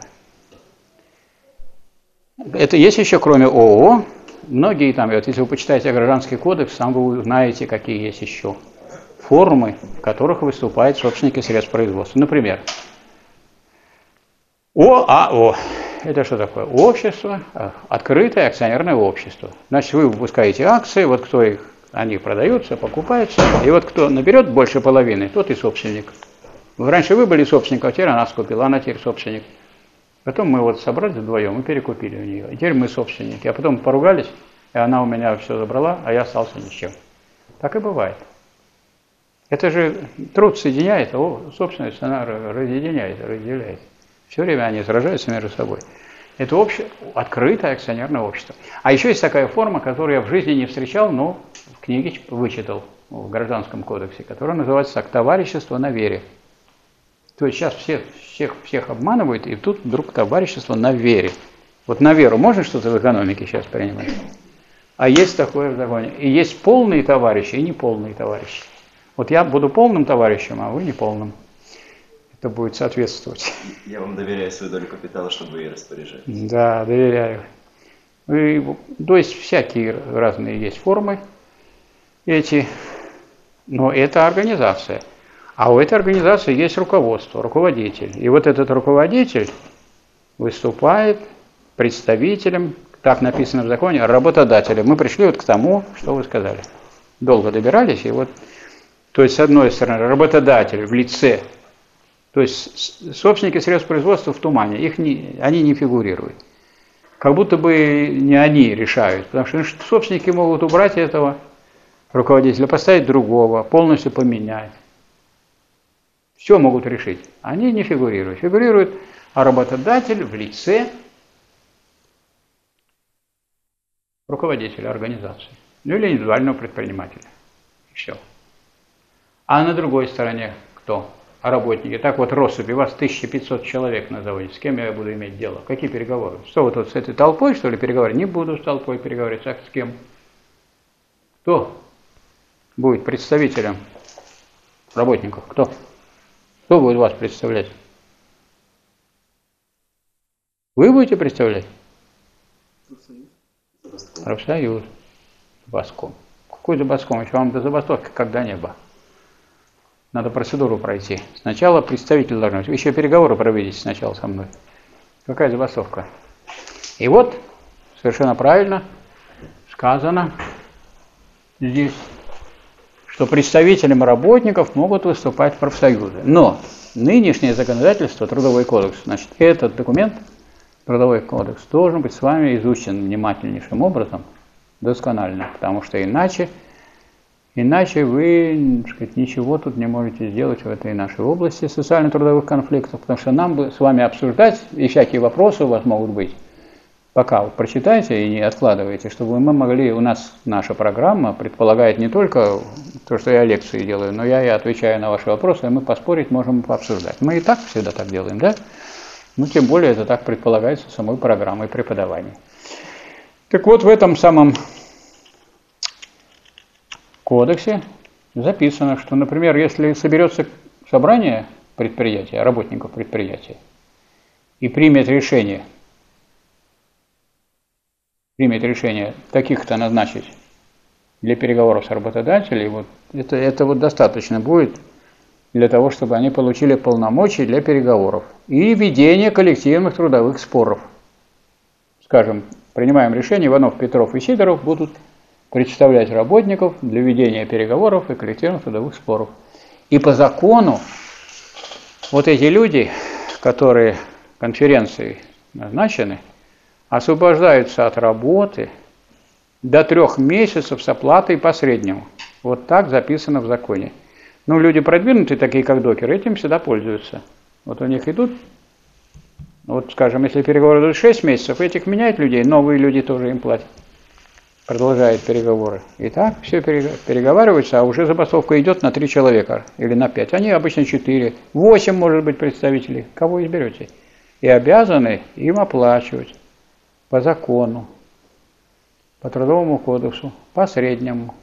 Это есть еще, кроме ООО, многие там, вот если вы почитаете Гражданский кодекс, там вы узнаете, какие есть еще формы, в которых выступают собственники средств производства. Например, ОАО. Это что такое? Общество, открытое акционерное общество. Значит, вы выпускаете акции, вот кто их, они продаются, покупаются, и вот кто наберет больше половины, тот и собственник. Раньше вы были собственником, а теперь она скупила, она теперь собственник. Потом мы вот собрались вдвоем и перекупили у нее. И теперь мы собственники. А потом поругались, и она у меня все забрала, а я остался ни с чем. Так и бывает. Это же труд соединяет, а собственность она разъединяет, разделяет. Все время они сражаются между собой. Это общее, открытое акционерное общество. А еще есть такая форма, которую я в жизни не встречал, но в книге вычитал в Гражданском кодексе, которая называется так, товарищество на вере. То есть сейчас всех, всех, всех обманывают, и тут вдруг товарищество на вере. Вот на веру можно что-то в экономике сейчас принимать? А есть такое в законе. И есть полные товарищи и неполные товарищи. Вот я буду полным товарищем, а вы неполным. Это будет соответствовать. Я вам доверяю свою долю капитала, чтобы вы ей распоряжались. Да, доверяю. И, то есть всякие разные есть формы эти, но это организация. А у этой организации есть руководство, руководитель. И вот этот руководитель выступает представителем, так написано в законе, работодателя. Мы пришли вот к тому, что вы сказали. Долго добирались, и вот, то есть с одной стороны работодатель в лице, то есть собственники средств производства в тумане, их не, они не фигурируют. Как будто бы не они решают, потому что собственники могут убрать этого руководителя, поставить другого, полностью поменять. Все могут решить. Они не фигурируют. Фигурирует работодатель в лице руководителя организации. Ну или индивидуального предпринимателя. И все. А на другой стороне кто? А работники. Так вот, россыпь, у вас тысяча пятьсот человек на заводе. С кем я буду иметь дело? Какие переговоры? Что вы тут с этой толпой, что ли, переговоры? Не буду с толпой переговорить. А с кем? Кто будет представителем работников? Кто? Кто будет вас представлять? Вы будете представлять? Профсоюз. Профсоюз. Забастовком. Какой забастовком? Еще вам до забастовки когда не было. Надо процедуру пройти. Сначала представитель должен быть. Вы еще переговоры проведите сначала со мной. Какая забастовка? И вот, совершенно правильно сказано здесь, что представителям работников могут выступать профсоюзы. Но нынешнее законодательство, Трудовой кодекс, значит, этот документ, Трудовой кодекс, должен быть с вами изучен внимательнейшим образом, досконально, потому что иначе, иначе вы, так сказать, ничего тут не можете сделать в этой нашей области социально-трудовых конфликтов, потому что нам бы с вами обсуждать, и всякие вопросы у вас могут быть, пока вы прочитайте и не откладывайте, чтобы мы могли, у нас наша программа предполагает не только то, что я лекции делаю, но я и отвечаю на ваши вопросы, и мы поспорить можем, пообсуждать. Мы и так всегда так делаем, да? Ну, тем более это так предполагается самой программой преподавания. Так вот, в этом самом кодексе записано, что, например, если соберется собрание предприятия, работников предприятия, и примет решение, примет решение таких-то назначить для переговоров с работодателем, вот это, это вот достаточно будет для того, чтобы они получили полномочия для переговоров и ведения коллективных трудовых споров. Скажем, принимаем решение, Иванов, Петров и Сидоров будут представлять работников для ведения переговоров и коллективных трудовых споров. И по закону вот эти люди, которые конференцией назначены, освобождаются от работы до трех месяцев с оплатой по среднему. Вот так записано в законе. Ну, люди продвинутые, такие как докеры, этим всегда пользуются. Вот у них идут, вот, скажем, если переговоры идут шесть месяцев, этих меняют людей, новые люди тоже им платят. Продолжают переговоры. И так все переговариваются, а уже забастовка идет на три человека или на пять. Они обычно четыре, восемь может быть представителей. Кого изберете? И обязаны им оплачивать по закону, по трудовому кодексу, по среднему.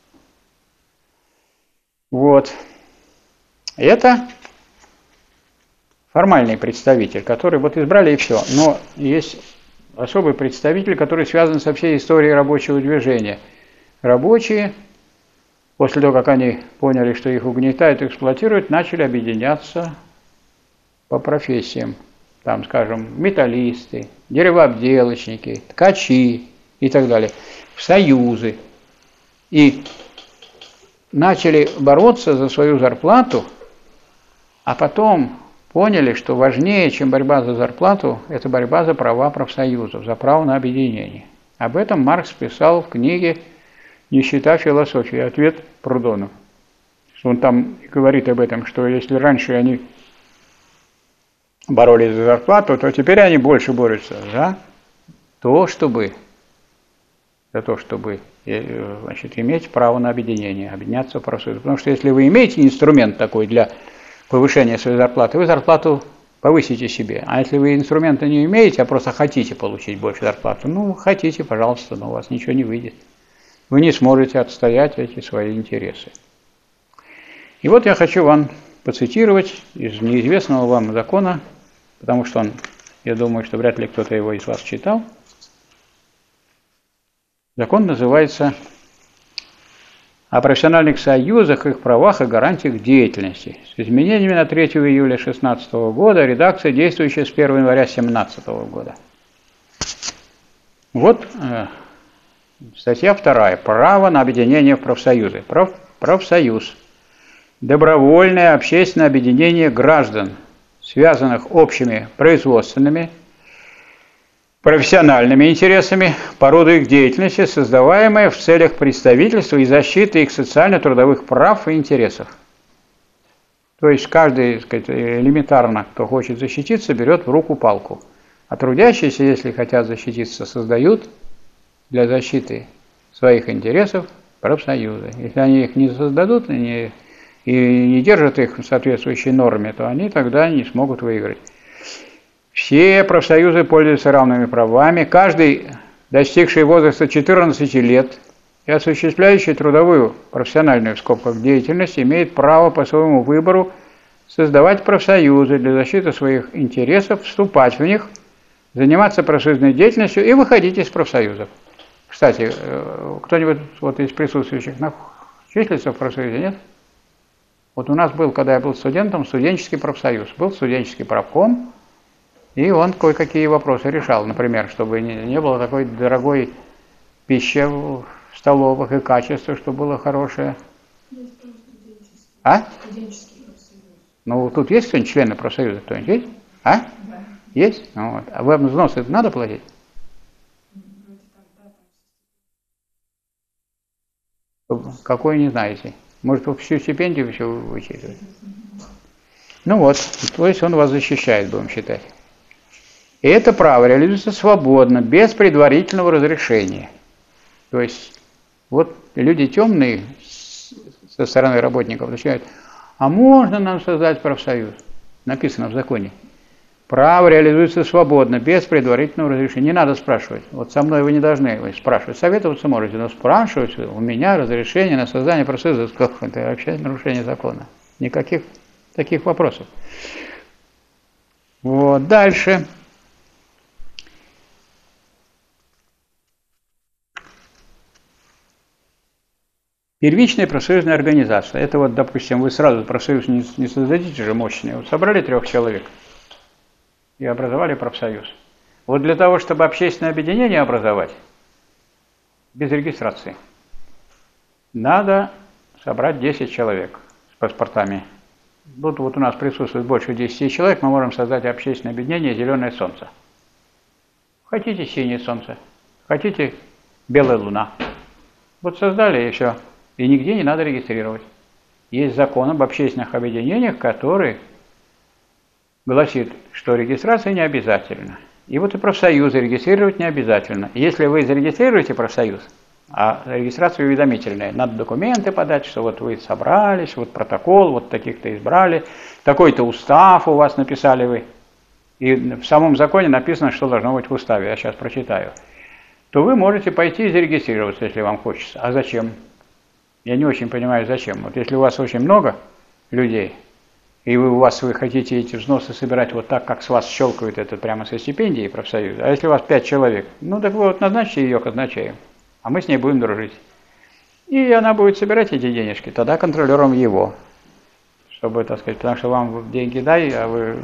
Вот. Это формальный представитель, который вот избрали и все. Но есть особый представитель, который связан со всей историей рабочего движения. Рабочие, после того, как они поняли, что их угнетают и эксплуатируют, начали объединяться по профессиям. Там, скажем, металлисты, деревообделочники, ткачи и так далее. В союзы. И начали бороться за свою зарплату, а потом поняли, что важнее, чем борьба за зарплату, это борьба за права профсоюзов, за право на объединение. Об этом Маркс писал в книге «Нищета философии. Ответ Прудону». Он там говорит об этом, что если раньше они боролись за зарплату, то теперь они больше борются за то, чтобы, за то, чтобы значит, иметь право на объединение, объединяться в профсоюз. Потому что если вы имеете инструмент такой для повышения своей зарплаты, вы зарплату повысите себе. А если вы инструмента не имеете, а просто хотите получить больше зарплату, ну, хотите, пожалуйста, но у вас ничего не выйдет. Вы не сможете отстоять эти свои интересы. И вот я хочу вам процитировать из неизвестного вам закона, потому что он, я думаю, что вряд ли кто-то его из вас читал. Закон называется «О профессиональных союзах, их правах и гарантиях деятельности». С изменениями на третьего июля две тысячи шестнадцатого года, редакция, действующая с первого января две тысячи семнадцатого года. Вот э, статья вторая. Право на объединение в профсоюзы. Проф, профсоюз. Добровольное общественное объединение граждан, связанных общими производственными, профессиональными интересами по роду их деятельности, создаваемые в целях представительства и защиты их социально-трудовых прав и интересов. То есть каждый, так сказать, элементарно, кто хочет защититься, берет в руку палку. А трудящиеся, если хотят защититься, создают для защиты своих интересов профсоюзы. Если они их не создадут и не, и не держат их в соответствующей норме, то они тогда не смогут выиграть. Все профсоюзы пользуются равными правами. Каждый, достигший возраста четырнадцати лет и осуществляющий трудовую, профессиональную в скобках деятельность, имеет право по своему выбору создавать профсоюзы для защиты своих интересов, вступать в них, заниматься профсоюзной деятельностью и выходить из профсоюзов. Кстати, кто-нибудь вот из присутствующих числится в профсоюзе, нет? Вот у нас был, когда я был студентом, студенческий профсоюз. Был студенческий правком, и он кое-какие вопросы решал. Например, чтобы не, не было такой дорогой пищи в столовых и качество, чтобы было хорошее. А? Ну, тут есть кто-нибудь члены профсоюза? Кто-нибудь есть? А? Да. Есть? Ну, вот. А вам взносы это надо платить? Какой не знаете? Может, вы всю стипендию все вычитываете? Ну вот, то есть он вас защищает, будем считать. И это право реализуется свободно, без предварительного разрешения. То есть, вот люди темные со стороны работников начинают, а можно нам создать профсоюз? Написано в законе. Право реализуется свободно, без предварительного разрешения. Не надо спрашивать. Вот со мной вы не должны вы спрашивать. Советоваться можете, но спрашивать у меня разрешение на создание профсоюза. Это вообще нарушение закона. Никаких таких вопросов. Вот, дальше. Первичная профсоюзная организация. Это вот, допустим, вы сразу профсоюз не, не создадите же мощный. Вот собрали трех человек и образовали профсоюз. Вот для того, чтобы общественное объединение образовать, без регистрации, надо собрать десять человек с паспортами. Вот, вот у нас присутствует больше десяти человек, мы можем создать общественное объединение «Зеленое солнце». Хотите синее солнце, хотите белая луна. Вот создали и все. И нигде не надо регистрировать. Есть закон об общественных объединениях, который гласит, что регистрация не обязательна. И вот и профсоюзы регистрировать не обязательно. Если вы зарегистрируете профсоюз, а регистрация уведомительная, надо документы подать, что вот вы собрались, вот протокол, вот таких-то избрали, такой-то устав у вас написали вы. И в самом законе написано, что должно быть в уставе, я сейчас прочитаю. То вы можете пойти и зарегистрироваться, если вам хочется. А зачем? Я не очень понимаю, зачем. Вот если у вас очень много людей, и вы, у вас вы хотите эти взносы собирать вот так, как с вас щелкают это прямо со стипендии профсоюза, а если у вас пять человек, ну так вы вот назначьте ее казначеем, а мы с ней будем дружить. И она будет собирать эти денежки, тогда контролером его. Чтобы, так сказать, потому что вам деньги дай, а вы...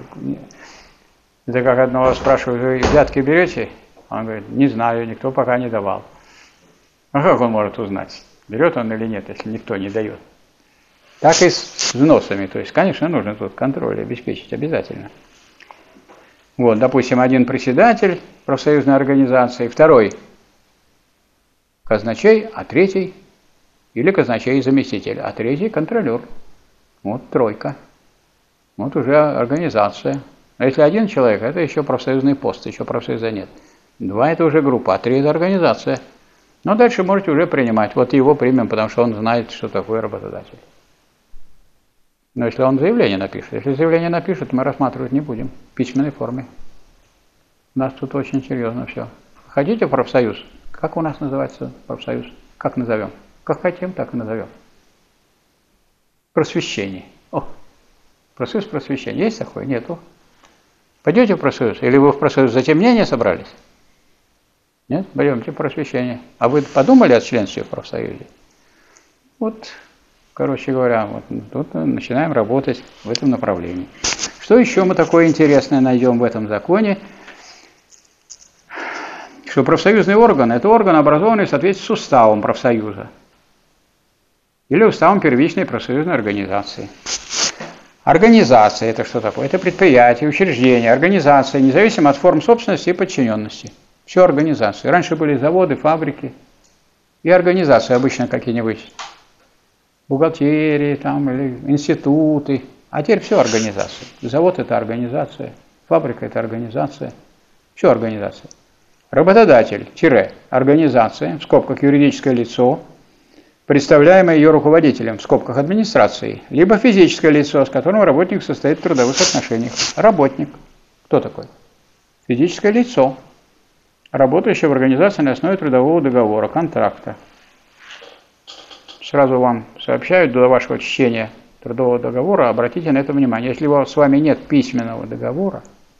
Это как одного спрашивают, вы взятки берете? Он говорит, не знаю, никто пока не давал. А как он может узнать, берет он или нет, если никто не дает? Так и с взносами. То есть, конечно, нужно тут контроль обеспечить обязательно. Вот, допустим, один председатель профсоюзной организации, второй казначей, а третий или казначей и заместитель, а третий контролер. Вот тройка. Вот уже организация. А если один человек, это еще профсоюзный пост, еще профсоюза нет. Два – это уже группа, а три – это организация. Но дальше можете уже принимать. Вот его примем, потому что он знает, что такое работодатель. Но если он заявление напишет, если заявление напишет, мы рассматривать не будем в письменной форме. У нас тут очень серьезно все. Хотите в профсоюз? Как у нас называется профсоюз? Как назовем? Как хотим, так и назовем. Просвещение. О, профсоюз просвещения. Есть такое? Нету. Пойдете в профсоюз? Или вы в профсоюз затемнения собрались? Нет? Пойдемте в просвещение. А вы подумали о членстве в профсоюзе? Вот, короче говоря, вот тут начинаем работать в этом направлении. Что еще мы такое интересное найдем в этом законе? Что профсоюзный орган – это орган, образованный в соответствии с уставом профсоюза или уставом первичной профсоюзной организации. Организация – это что такое? Это предприятие, учреждение, организация, независимо от форм собственности и подчиненности. Все организации. Раньше были заводы, фабрики и организации обычно какие-нибудь, бухгалтерии там, или институты. А теперь все организации. Завод – это организация, фабрика – это организация, все организация. Работодатель, тире, организация, в скобках юридическое лицо, представляемое ее руководителем, в скобках администрации, либо физическое лицо, с которым работник состоит в трудовых отношениях. Работник. Кто такой? Физическое лицо, работающее в организации на основе трудового договора, контракта. Сразу вам сообщаю, до вашего чтения трудового договора, обратите на это внимание. Если у вас с вами нет письменного договора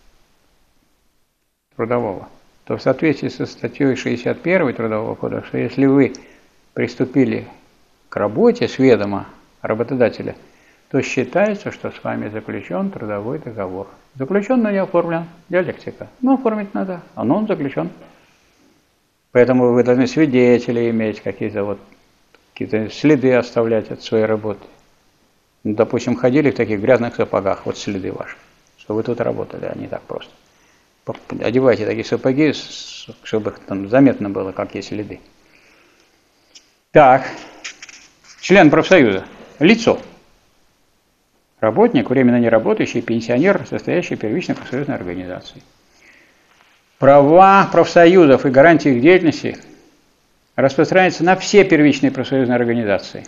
трудового, то в соответствии со статьей шестьдесят первой Трудового кодекса, если вы приступили к работе с ведома работодателя, то считается, что с вами заключен трудовой договор. Заключен, но не оформлен. Диалектика. Но оформить надо, а но он заключен. Поэтому вы должны свидетелей иметь, какие-то вот какие-то следы оставлять от своей работы. Ну, допустим, ходили в таких грязных сапогах, вот следы ваши, что вы тут работали, а не так просто. Одевайте такие сапоги, чтобы там заметно было, какие следы. Так, член профсоюза, лицо. Работник, временно не работающий, пенсионер, состоящий в первичной профсоюзной организации. Права профсоюзов и гарантии их деятельности распространяются на все первичные профсоюзные организации.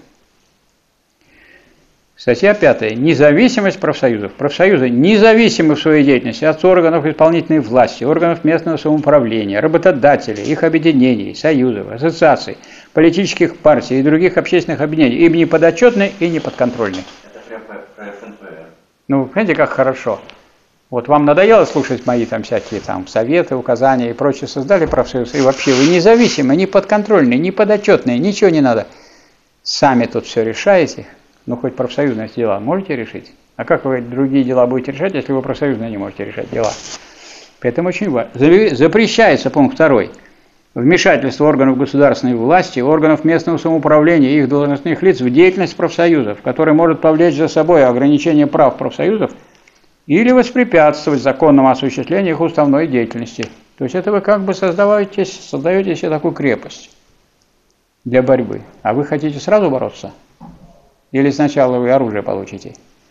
Статья пятая. Независимость профсоюзов. Профсоюзы независимы в своей деятельности от органов исполнительной власти, органов местного самоуправления, работодателей, их объединений, союзов, ассоциаций, политических партий и других общественных объединений. Им не подотчетны и не подконтрольны. Это прям про эф эн пэ. Ну, знаете, как хорошо. Вот вам надоело слушать мои там всякие там советы, указания и прочее, создали профсоюз, и вообще вы независимы, не подконтрольные, не подотчетные, ничего не надо. Сами тут все решаете. Ну, хоть профсоюзные дела можете решить? А как вы другие дела будете решать, если вы профсоюзные не можете решать дела? Поэтому очень важно. Запрещается, пункт второй, вмешательство органов государственной власти, органов местного самоуправления и их должностных лиц в деятельность профсоюзов, который может повлечь за собой ограничение прав профсоюзов или воспрепятствовать законному осуществлению их уставной деятельности. То есть это вы как бы создаете, создаете себе такую крепость для борьбы. А вы хотите сразу бороться? Или сначала вы оружие получите?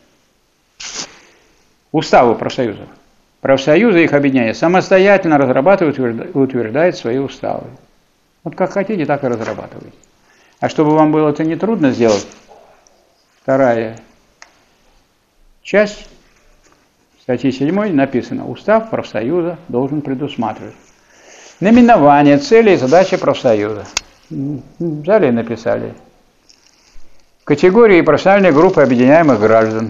Уставы профсоюзов. Профсоюзы и их объединения самостоятельно разрабатывают и утверждают свои уставы. Вот как хотите, так и разрабатывайте. А чтобы вам было это нетрудно сделать, вторая часть статьи седьмой написано: Устав профсоюза должен предусматривать наименование, цели и задачи профсоюза. Взяли и написали. Категории и профессиональные группы объединяемых граждан.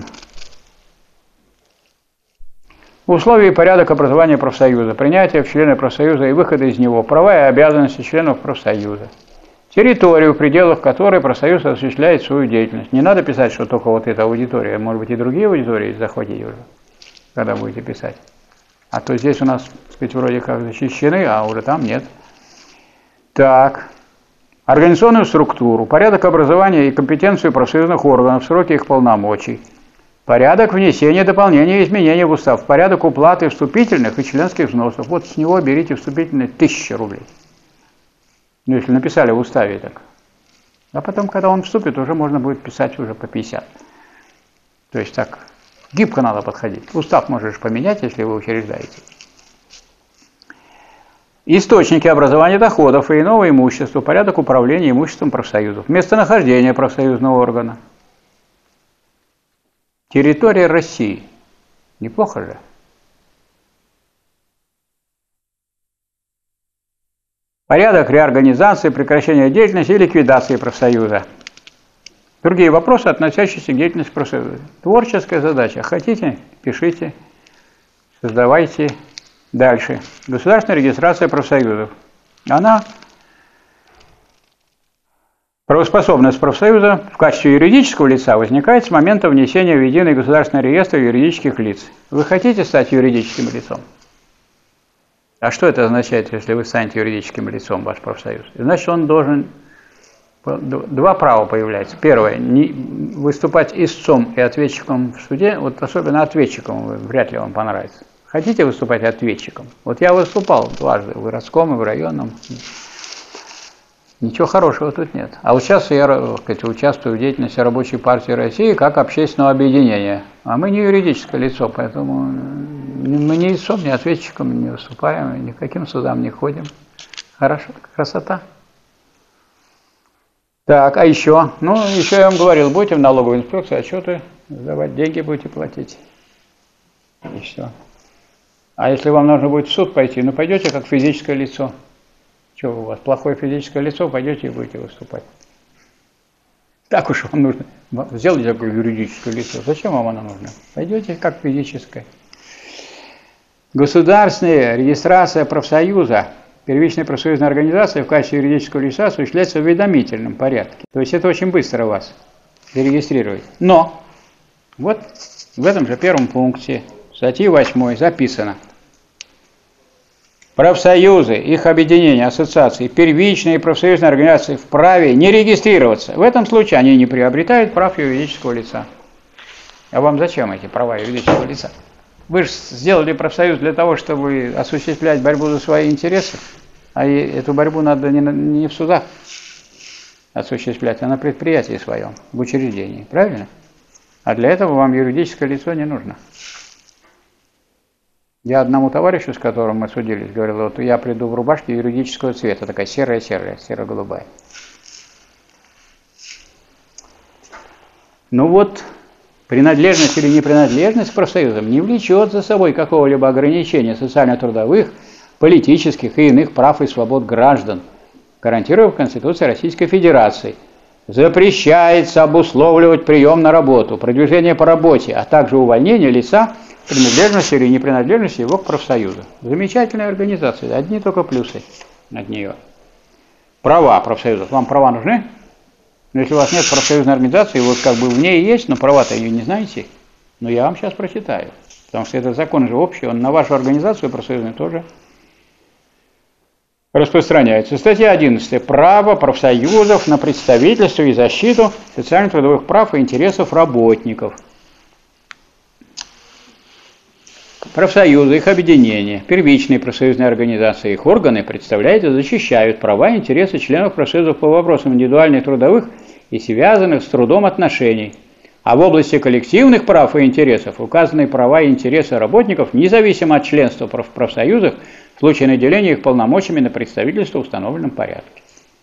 Условия и порядок образования профсоюза, принятие в члены профсоюза и выхода из него, права и обязанности членов профсоюза, территорию, в пределах которой профсоюз осуществляет свою деятельность. Не надо писать, что только вот эта аудитория, может быть и другие аудитории захватить уже, когда будете писать. А то здесь у нас, так сказать, вроде как защищены, а уже там нет. Так. Организационную структуру, порядок образования и компетенцию профсоюзных органов, сроки их полномочий. Порядок внесения, дополнения и изменения в устав. Порядок уплаты вступительных и членских взносов. Вот с него берите вступительные тысяча рублей. Ну, если написали в уставе так. А потом, когда он вступит, уже можно будет писать уже по пятьдесят. То есть так, гибко надо подходить. Устав можешь поменять, если вы учреждаете. Источники образования доходов и иного имущества. Порядок управления имуществом профсоюзов. Местонахождение профсоюзного органа. Территория России. Неплохо же. Порядок реорганизации, прекращения деятельности и ликвидации профсоюза. Другие вопросы, относящиеся к деятельности профсоюза. Творческая задача. Хотите, пишите, создавайте. Дальше. Государственная регистрация профсоюзов. Она... Правоспособность профсоюза в качестве юридического лица возникает с момента внесения в единый государственный реестр юридических лиц. Вы хотите стать юридическим лицом? А что это означает, если вы станете юридическим лицом, ваш профсоюз? Значит, он должен... Два права появляются. Первое, не выступать истцом и ответчиком в суде, вот особенно ответчиком вряд ли вам понравится. Хотите выступать ответчиком? Вот я выступал дважды в городском и в районном. Ничего хорошего тут нет. А вот сейчас я, так сказать, участвую в деятельности Рабочей партии России как общественного объединения. А мы не юридическое лицо, поэтому мы ни истцом, ни ответчиком не выступаем, ни к каким судам не ходим. Хорошо, красота. Так, а еще? Ну, еще я вам говорил, будете в налоговую инспекцию, отчеты сдавать, деньги будете платить. И все. А если вам нужно будет в суд пойти, ну пойдете как физическое лицо. Что у вас, плохое физическое лицо, пойдете и будете выступать. Так уж вам нужно. Сделайте такое юридическое лицо. Зачем вам оно нужно? Пойдете как физическое. Государственная регистрация профсоюза, первичной профсоюзной организации в качестве юридического лица осуществляется в уведомительном порядке. То есть это очень быстро вас зарегистрировать. Но вот в этом же первом пункте статьи восьмой записано: профсоюзы, их объединения, ассоциации, первичные профсоюзные организации вправе не регистрироваться. В этом случае они не приобретают прав юридического лица. А вам зачем эти права юридического лица? Вы же сделали профсоюз для того, чтобы осуществлять борьбу за свои интересы, а эту борьбу надо не в судах осуществлять, а на предприятии своем, в учреждении. Правильно? А для этого вам юридическое лицо не нужно. Я одному товарищу, с которым мы судились, говорил: вот я приду в рубашке юридического цвета, такая серая-серая, серо-голубая. Ну вот, принадлежность или непринадлежность к профсоюзам не влечет за собой какого-либо ограничения социально-трудовых, политических и иных прав и свобод граждан, гарантируемых Конституцией Российской Федерации. Запрещается обусловливать прием на работу, продвижение по работе, а также увольнение лица, принадлежности или непринадлежности его к профсоюзу. Замечательная организация, одни только плюсы от нее. Права профсоюзов. Вам права нужны? Но если у вас нет профсоюзной организации, вот как бы в ней есть, но права-то ее не знаете, но я вам сейчас прочитаю. Потому что этот закон же общий, он на вашу организацию профсоюзную тоже распространяется. Статья одиннадцатая. Право профсоюзов на представительство и защиту социально-трудовых прав и интересов работников. Профсоюзы, их объединения, первичные профсоюзные организации, их органы представляют и защищают права и интересы членов профсоюзов по вопросам индивидуальных трудовых и связанных с трудом отношений. А в области коллективных прав и интересов указаны права и интересы работников, независимо от членства в профсоюзах, в случае наделения их полномочиями на представительство в установленном порядке.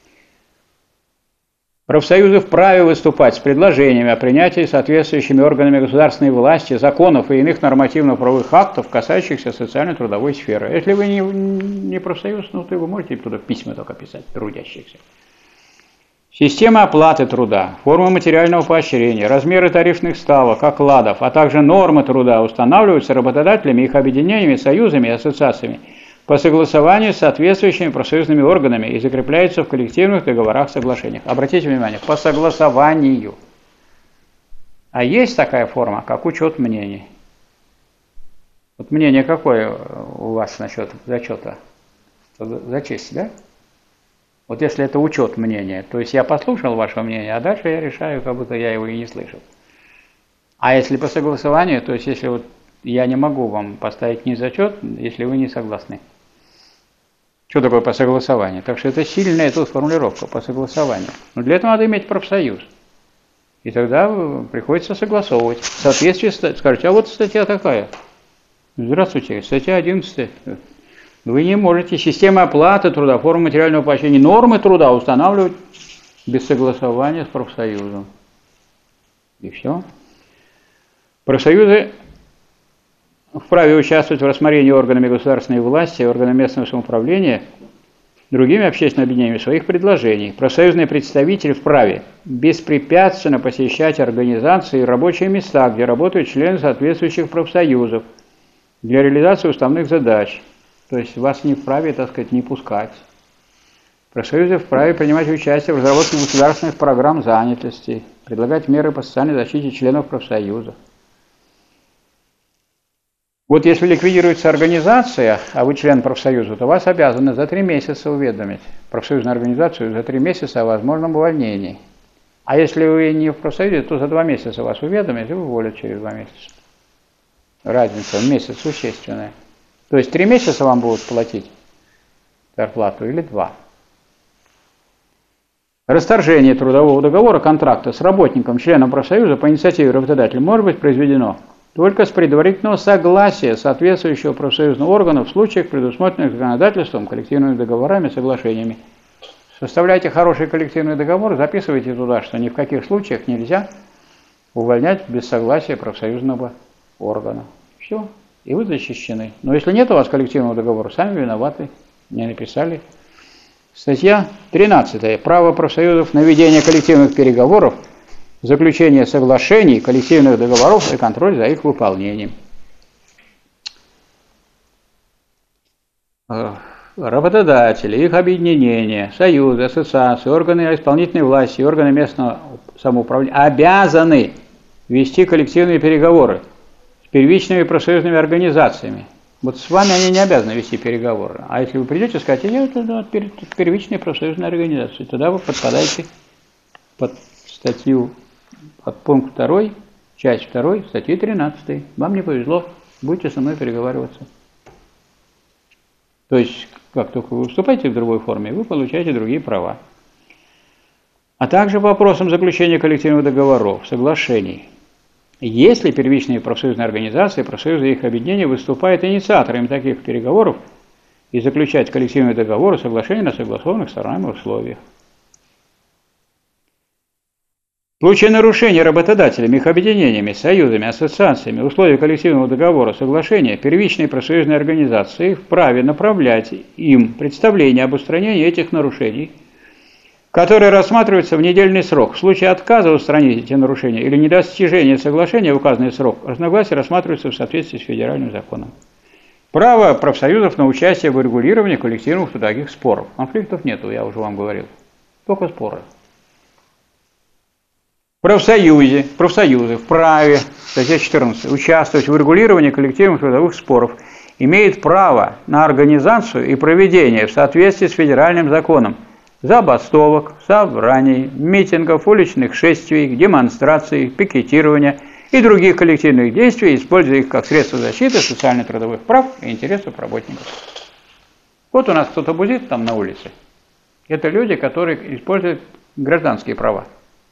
Профсоюзы вправе выступать с предложениями о принятии соответствующими органами государственной власти законов и иных нормативно-правовых актов, касающихся социально-трудовой сферы. Если вы не, не профсоюз, ну, то вы можете туда письма только писать, трудящихся. Система оплаты труда, формы материального поощрения, размеры тарифных ставок, окладов, а также нормы труда устанавливаются работодателями, их объединениями, союзами и ассоциациями по согласованию с соответствующими профсоюзными органами и закрепляются в коллективных договорах, соглашениях. Обратите внимание, по согласованию. А есть такая форма, как учет мнений. Вот мнение какое у вас насчет зачета? Зачесть, да? Вот если это учет мнения, то есть я послушал ваше мнение, а дальше я решаю, как будто я его и не слышал. А если по согласованию, то есть если вот я не могу вам поставить ни зачет, если вы не согласны. Что такое по согласованию? Так что это сильная тут формулировка по согласованию. Но для этого надо иметь профсоюз. И тогда приходится согласовывать. В соответствии с... Скажете, а вот статья такая. Здравствуйте, статья одиннадцатая. Вы не можете системы оплаты труда, формы материального поощрения, нормы труда устанавливать без согласования с профсоюзом. И все. Профсоюзы вправе участвовать в рассмотрении органами государственной власти, органами местного самоуправления, другими общественными объединениями своих предложений. Профсоюзные представители вправе беспрепятственно посещать организации и рабочие места, где работают члены соответствующих профсоюзов для реализации уставных задач. То есть вас не вправе, так сказать, не пускать. Профсоюзы вправе принимать участие в разработке государственных программ занятости, предлагать меры по социальной защите членов профсоюзов. Вот если ликвидируется организация, а вы член профсоюза, то вас обязаны за три месяца уведомить профсоюзную организацию за три месяца о возможном увольнении. А если вы не в профсоюзе, то за два месяца вас уведомят и уволят через два месяца. Разница в месяц существенная. То есть три месяца вам будут платить зарплату или два. Расторжение трудового договора, контракта с работником, членом профсоюза по инициативе работодателя может быть произведено только с предварительного согласия соответствующего профсоюзного органа в случаях, предусмотренных законодательством, коллективными договорами, соглашениями. Составляйте хороший коллективный договор, записывайте туда, что ни в каких случаях нельзя увольнять без согласия профсоюзного органа. Все, и вы защищены. Но если нет у вас коллективного договора, сами виноваты, не написали. Статья тринадцатая. Право профсоюзов на ведение коллективных переговоров, заключение соглашений, коллективных договоров и контроль за их выполнением. Работодатели, их объединения, союзы, ассоциации, органы исполнительной власти и органы местного самоуправления обязаны вести коллективные переговоры с первичными профсоюзными организациями. Вот с вами они не обязаны вести переговоры. А если вы придете и скажете, я вот первичная профсоюзная организация, тогда вы подпадаете под статью, под пункт второй, часть второй, статьи тринадцатой. Вам не повезло, будете со мной переговариваться. То есть, как только вы выступаете в другой форме, вы получаете другие права. А также по вопросам заключения коллективных договоров, соглашений. Если первичные профсоюзные организации, профсоюзы и их объединения выступают инициаторами таких переговоров и заключать коллективные договоры, соглашения на согласованных сторонами условиях. В случае нарушения работодателями, их объединениями, союзами, ассоциациями условий коллективного договора, соглашения, первичные профсоюзные организации вправе направлять им представление об устранении этих нарушений, которые рассматриваются в недельный срок. В случае отказа устранить эти нарушения или недостижения соглашения в указанный срок, разногласия рассматриваются в соответствии с федеральным законом. Право профсоюзов на участие в регулировании коллективных трудовых споров. Конфликтов нету, я уже вам говорил. Только споры. Профсоюзе, профсоюзы вправе, статья четырнадцатая, участвовать в регулировании коллективных трудовых споров имеет право на организацию и проведение в соответствии с федеральным законом забастовок, собраний, митингов, уличных шествий, демонстраций, пикетирования и других коллективных действий, используя их как средство защиты социально-трудовых прав и интересов работников. Вот у нас кто-то бузит там на улице. Это люди, которые используют гражданские права.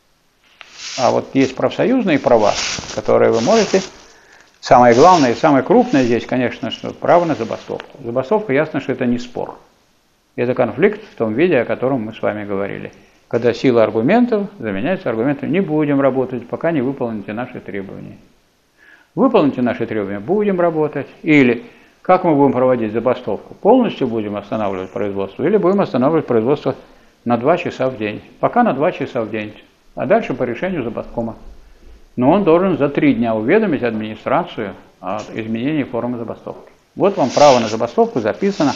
А вот есть профсоюзные права, которые вы можете... Самое главное и самое крупное здесь, конечно, что право на забастовку. Забастовка, ясно, что это не спор. Это конфликт в том виде, о котором мы с вами говорили. Когда сила аргументов заменяется аргументом «не будем работать, пока не выполните наши требования». Выполните наши требования, будем работать. Или как мы будем проводить забастовку? Полностью будем останавливать производство или будем останавливать производство на два часа в день? Пока на два часа в день, а дальше по решению забасткома. Но он должен за три дня уведомить администрацию о изменении формы забастовки. Вот вам право на забастовку записано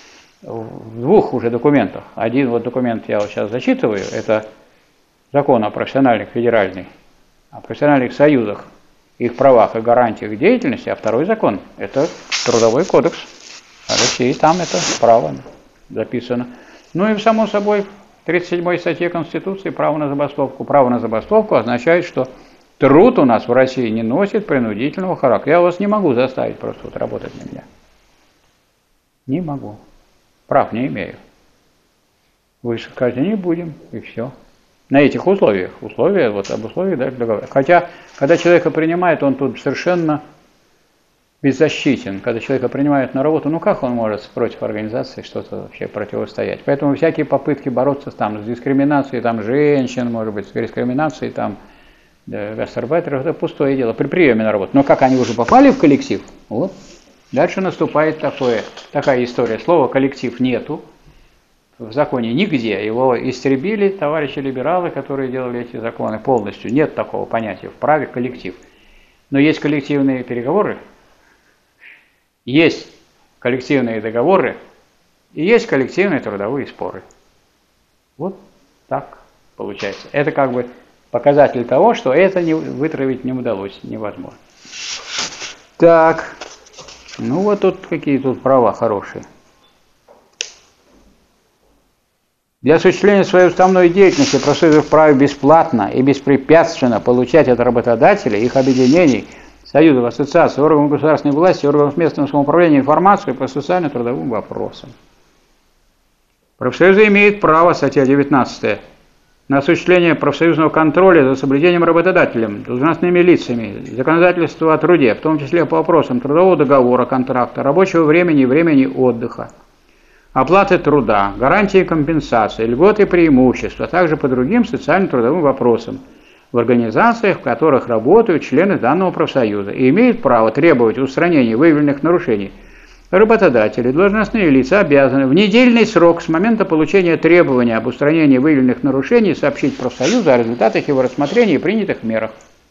в двух уже документах. Один вот документ я вот сейчас зачитываю, это закон о профессиональных федеральных, о профессиональных союзах, их правах и гарантиях деятельности, а второй закон – это Трудовой кодекс России, там это право записано. Ну и, само собой, в тридцать седьмой статье Конституции право на забастовку. Право на забастовку означает, что труд у нас в России не носит принудительного характера. Я вас не могу заставить просто вот работать на меня. Не могу. Прав не имею. Вы скажете, не будем, и все. На этих условиях. Условия, вот об условиях даже договора. Хотя, когда человека принимает, он тут совершенно беззащитен. Когда человека принимают на работу, ну как он может против организации что-то вообще противостоять? Поэтому всякие попытки бороться там, с дискриминацией там, женщин, может быть, с дискриминацией там, гастарбайтеров, это пустое дело при приеме на работу. Но как они уже попали в коллектив, вот, дальше наступает такое, такая история. Слова «коллектив» нету в законе нигде. Его истребили товарищи либералы, которые делали эти законы полностью. Нет такого понятия в праве «коллектив». Но есть коллективные переговоры, есть коллективные договоры и есть коллективные трудовые споры. Вот так получается. Это как бы показатель того, что это не, вытравить не удалось, невозможно. Так, ну вот тут какие тут права хорошие. Для осуществления своей уставной деятельности профсоюзы вправе бесплатно и беспрепятственно получать от работодателей, их объединений, союзов, ассоциаций, органов государственной власти, органов местного самоуправления информацию по социально-трудовым вопросам. Профсоюзы имеют право, статья девятнадцатая, на осуществление профсоюзного контроля за соблюдением работодателем, должностными лицами, законодательства о труде, в том числе по вопросам трудового договора, контракта, рабочего времени и времени отдыха, оплаты труда, гарантии компенсации, льготы и преимущества, а также по другим социально-трудовым вопросам в организациях, в которых работают члены данного профсоюза, и имеют право требовать устранения выявленных нарушений. Работодатели, должностные лица обязаны в недельный срок с момента получения требования об устранении выявленных нарушений сообщить профсоюзу о результатах его рассмотрения и принятых мерах.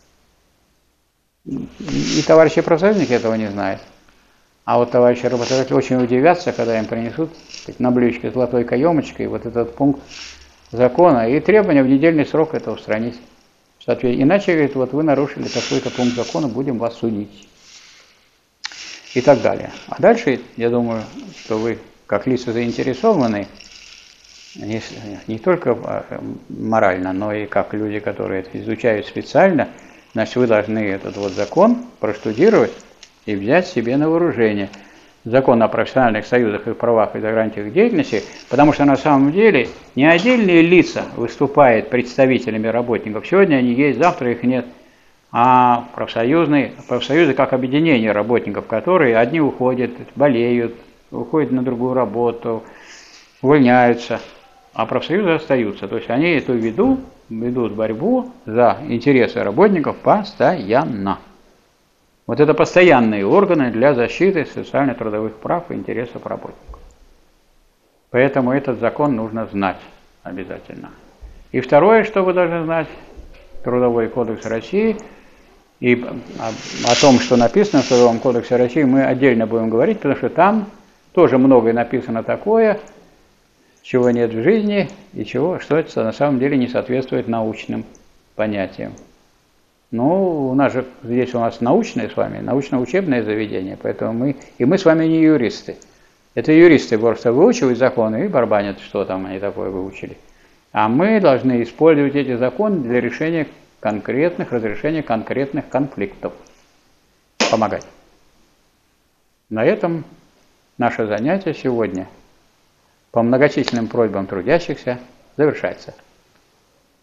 И товарищи профсоюзники этого не знают. А вот товарищи работодатели очень удивятся, когда им принесут на блюдечке золотой каемочкой вот этот пункт закона и требования в недельный срок это устранить. Иначе, говорит, вот вы нарушили такой-то пункт закона, будем вас судить. И так далее. А дальше, я думаю, что вы, как лица заинтересованные, не, не только морально, но и как люди, которые это изучают специально, значит, вы должны этот вот закон проштудировать и взять себе на вооружение. Закон о профессиональных союзах, их правах и гарантиях деятельности, потому что на самом деле не отдельные лица выступают представителями работников. Сегодня они есть, завтра их нет. А профсоюзные, профсоюзы как объединение работников, которые одни уходят, болеют, уходят на другую работу, увольняются, а профсоюзы остаются. То есть они эту ведут, ведут борьбу за интересы работников постоянно. Вот это постоянные органы для защиты социально-трудовых прав и интересов работников. Поэтому этот закон нужно знать обязательно. И второе, что вы должны знать, Трудовой кодекс России. И о, о том, что написано в Трудовом кодексе России, мы отдельно будем говорить, потому что там тоже многое написано такое, чего нет в жизни, и чего, что это на самом деле не соответствует научным понятиям. Ну, у нас же здесь у нас научное с вами, научно-учебное заведение, поэтому мы, и мы с вами не юристы. Это юристы просто выучивают законы и барбанят, что там они такое выучили. А мы должны использовать эти законы для решения конкретных, разрешения конкретных конфликтов. Помогать. На этом наше занятие сегодня по многочисленным просьбам трудящихся завершается.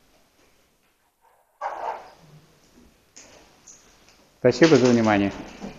Спасибо за внимание.